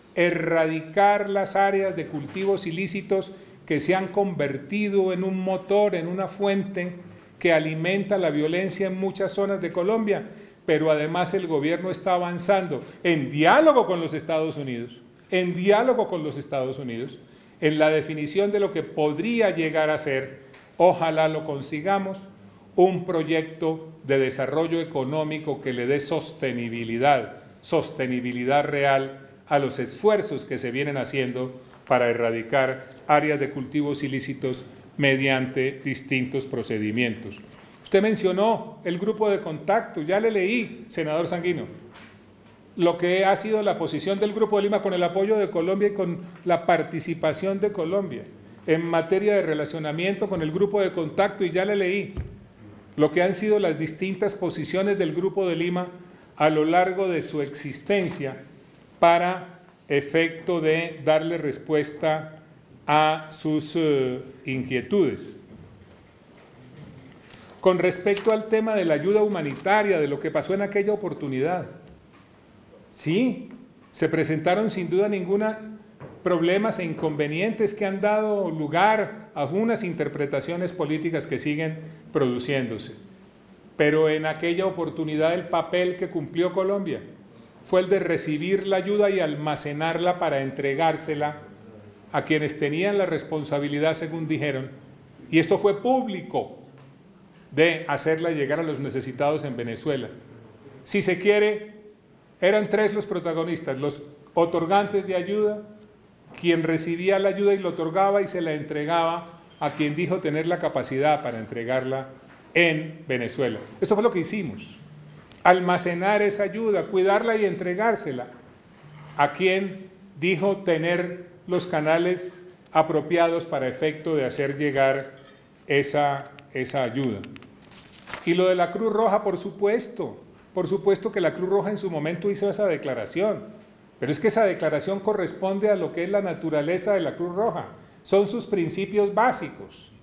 erradicar las áreas de cultivos ilícitos que se han convertido en un motor, en una fuente que alimenta la violencia en muchas zonas de Colombia, pero además el gobierno está avanzando en diálogo con los Estados Unidos, en diálogo con los Estados Unidos, en la definición de lo que podría llegar a ser, ojalá lo consigamos, un proyecto de desarrollo económico que le dé sostenibilidad, sostenibilidad real a los esfuerzos que se vienen haciendo para erradicar áreas de cultivos ilícitos mediante distintos procedimientos. Usted mencionó el grupo de contacto, ya le leí, senador Sanguino, lo que ha sido la posición del Grupo de Lima con el apoyo de Colombia y con la participación de Colombia en materia de relacionamiento con el Grupo de Contacto, y ya le leí lo que han sido las distintas posiciones del Grupo de Lima a lo largo de su existencia para efecto de darle respuesta a sus uh, inquietudes. Con respecto al tema de la ayuda humanitaria, de lo que pasó en aquella oportunidad, sí, se presentaron sin duda ninguna problemas e inconvenientes que han dado lugar a unas interpretaciones políticas que siguen produciéndose. Pero en aquella oportunidad el papel que cumplió Colombia fue el de recibir la ayuda y almacenarla para entregársela a quienes tenían la responsabilidad, según dijeron, y esto fue público, de hacerla llegar a los necesitados en Venezuela. Si se quiere, eran tres los protagonistas: los otorgantes de ayuda, quien recibía la ayuda y lo otorgaba y se la entregaba a quien dijo tener la capacidad para entregarla en Venezuela. Eso fue lo que hicimos: almacenar esa ayuda, cuidarla y entregársela a quien dijo tener los canales apropiados para efecto de hacer llegar esa, esa ayuda. Y lo de la Cruz Roja, por supuesto, por supuesto que la Cruz Roja en su momento hizo esa declaración, pero es que esa declaración corresponde a lo que es la naturaleza de la Cruz Roja, son sus principios básicos.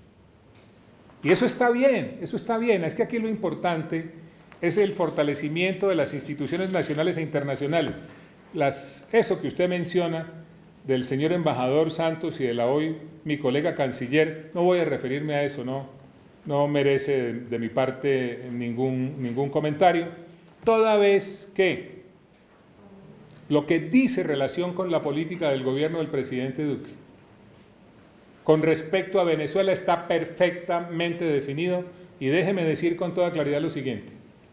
Y eso está bien, eso está bien, es que aquí lo importante es el fortalecimiento de las instituciones nacionales e internacionales. Las, eso que usted menciona del señor embajador Santos y de la hoy mi colega canciller, no voy a referirme a eso, no, no merece de, de mi parte ningún, ningún comentario, toda vez que lo que dice relación con la política del gobierno del presidente Duque con respecto a Venezuela está perfectamente definido, y déjeme decir con toda claridad lo siguiente: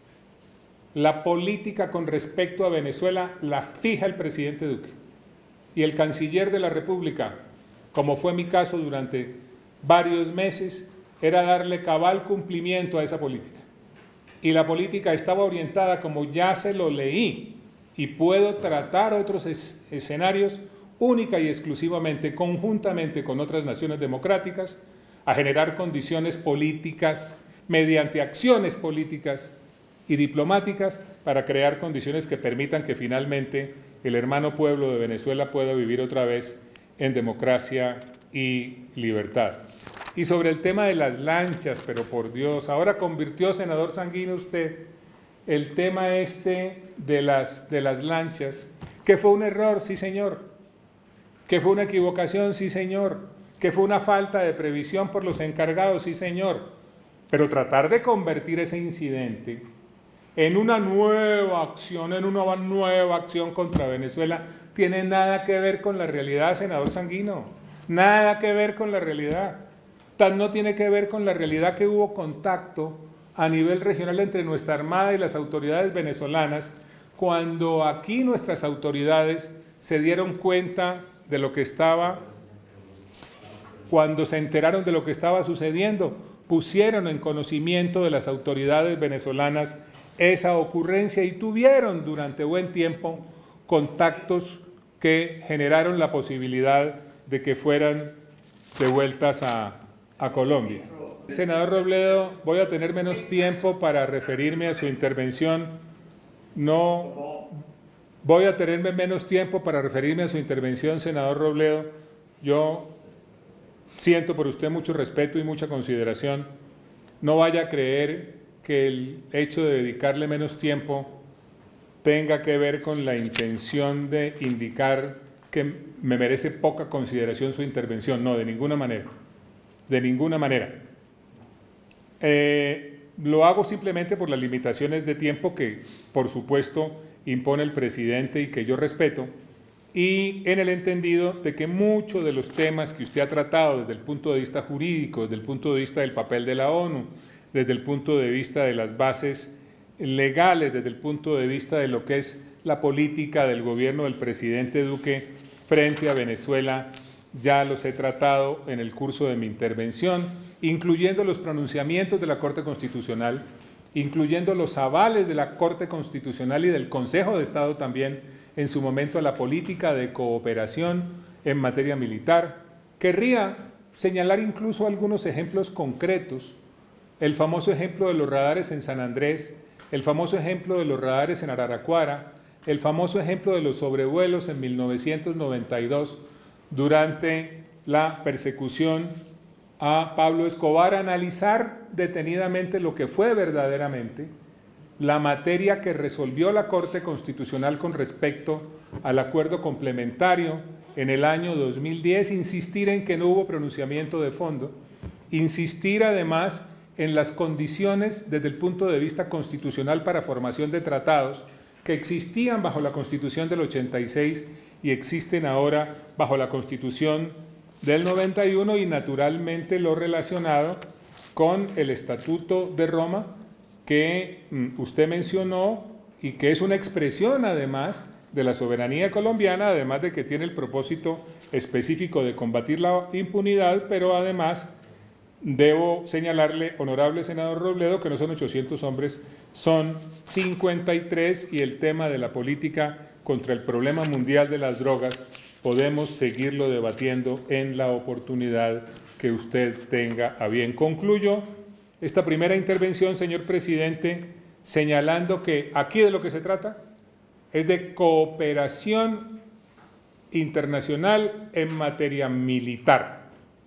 la política con respecto a Venezuela la fija el presidente Duque, y el canciller de la República, como fue mi caso durante varios meses, era darle cabal cumplimiento a esa política. Y la política estaba orientada, como ya se lo leí, y puedo tratar otros es escenarios única y exclusivamente, conjuntamente con otras naciones democráticas, a generar condiciones políticas, mediante acciones políticas y diplomáticas, para crear condiciones que permitan que finalmente el hermano pueblo de Venezuela pueda vivir otra vez en democracia y libertad. Y sobre el tema de las lanchas, pero por Dios, ahora convirtió, senador Sanguino, usted el tema este de las, de las lanchas, que fue un error, sí señor, que fue una equivocación, sí señor, que fue una falta de previsión por los encargados, sí señor, pero tratar de convertir ese incidente en una nueva acción, en una nueva acción contra Venezuela, tiene nada que ver con la realidad, senador Sanguino, nada que ver con la realidad. Tal no tiene que ver con la realidad que hubo contacto a nivel regional entre nuestra Armada y las autoridades venezolanas, cuando aquí nuestras autoridades se dieron cuenta de lo que estaba, cuando se enteraron de lo que estaba sucediendo, pusieron en conocimiento de las autoridades venezolanas esa ocurrencia y tuvieron durante buen tiempo contactos que generaron la posibilidad de que fueran devueltas a, a Colombia. Senador Robledo, voy a tener menos tiempo para referirme a su intervención. No, voy a tener menos tiempo para referirme a su intervención, senador Robledo. Yo siento por usted mucho respeto y mucha consideración. No vaya a creer que el hecho de dedicarle menos tiempo tenga que ver con la intención de indicar que me merece poca consideración su intervención. No, de ninguna manera. De ninguna manera. Eh, lo hago simplemente por las limitaciones de tiempo que, por supuesto, impone el presidente y que yo respeto, y en el entendido de que muchos de los temas que usted ha tratado desde el punto de vista jurídico, desde el punto de vista del papel de la ONU, desde el punto de vista de las bases legales, desde el punto de vista de lo que es la política del gobierno del presidente Duque frente a Venezuela, ya los he tratado en el curso de mi intervención, incluyendo los pronunciamientos de la Corte Constitucional, incluyendo los avales de la Corte Constitucional y del Consejo de Estado también en su momento a la política de cooperación en materia militar. Querría señalar incluso algunos ejemplos concretos, el famoso ejemplo de los radares en San Andrés, el famoso ejemplo de los radares en Araraquara, el famoso ejemplo de los sobrevuelos en mil novecientos noventa y dos durante la persecución a Pablo Escobar, analizar detenidamente lo que fue verdaderamente la materia que resolvió la Corte Constitucional con respecto al acuerdo complementario en el año dos mil diez, insistir en que no hubo pronunciamiento de fondo, insistir además en las condiciones desde el punto de vista constitucional para formación de tratados que existían bajo la Constitución del ochenta y seis y existen ahora bajo la Constitución del noventa y uno, y naturalmente lo relacionado con el Estatuto de Roma que usted mencionó y que es una expresión además de la soberanía colombiana, además de que tiene el propósito específico de combatir la impunidad, pero además debo señalarle, honorable senador Robledo, que no son ochocientos hombres, son cincuenta y tres, y el tema de la política contra el problema mundial de las drogas podemos seguirlo debatiendo en la oportunidad que usted tenga a bien. Concluyo esta primera intervención, señor presidente, señalando que aquí de lo que se trata es de cooperación internacional en materia militar,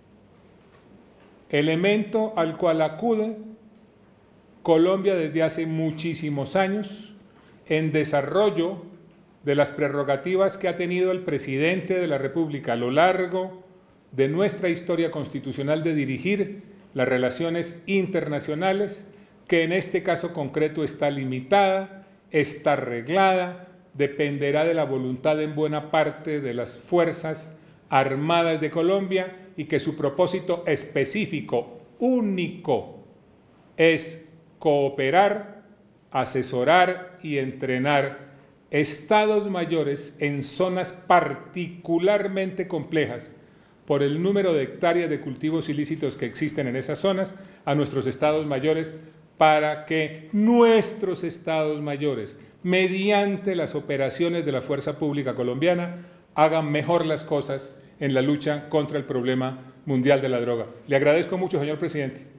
elemento al cual acude Colombia desde hace muchísimos años en desarrollo de las prerrogativas que ha tenido el presidente de la República a lo largo de nuestra historia constitucional de dirigir las relaciones internacionales, que en este caso concreto está limitada, está reglada, dependerá de la voluntad en buena parte de las Fuerzas Armadas de Colombia, y que su propósito específico, único, es cooperar, asesorar y entrenar estados mayores en zonas particularmente complejas por el número de hectáreas de cultivos ilícitos que existen en esas zonas, a nuestros estados mayores, para que nuestros estados mayores, mediante las operaciones de la Fuerza Pública Colombiana, hagan mejor las cosas en la lucha contra el problema mundial de la droga. Le agradezco mucho, señor presidente.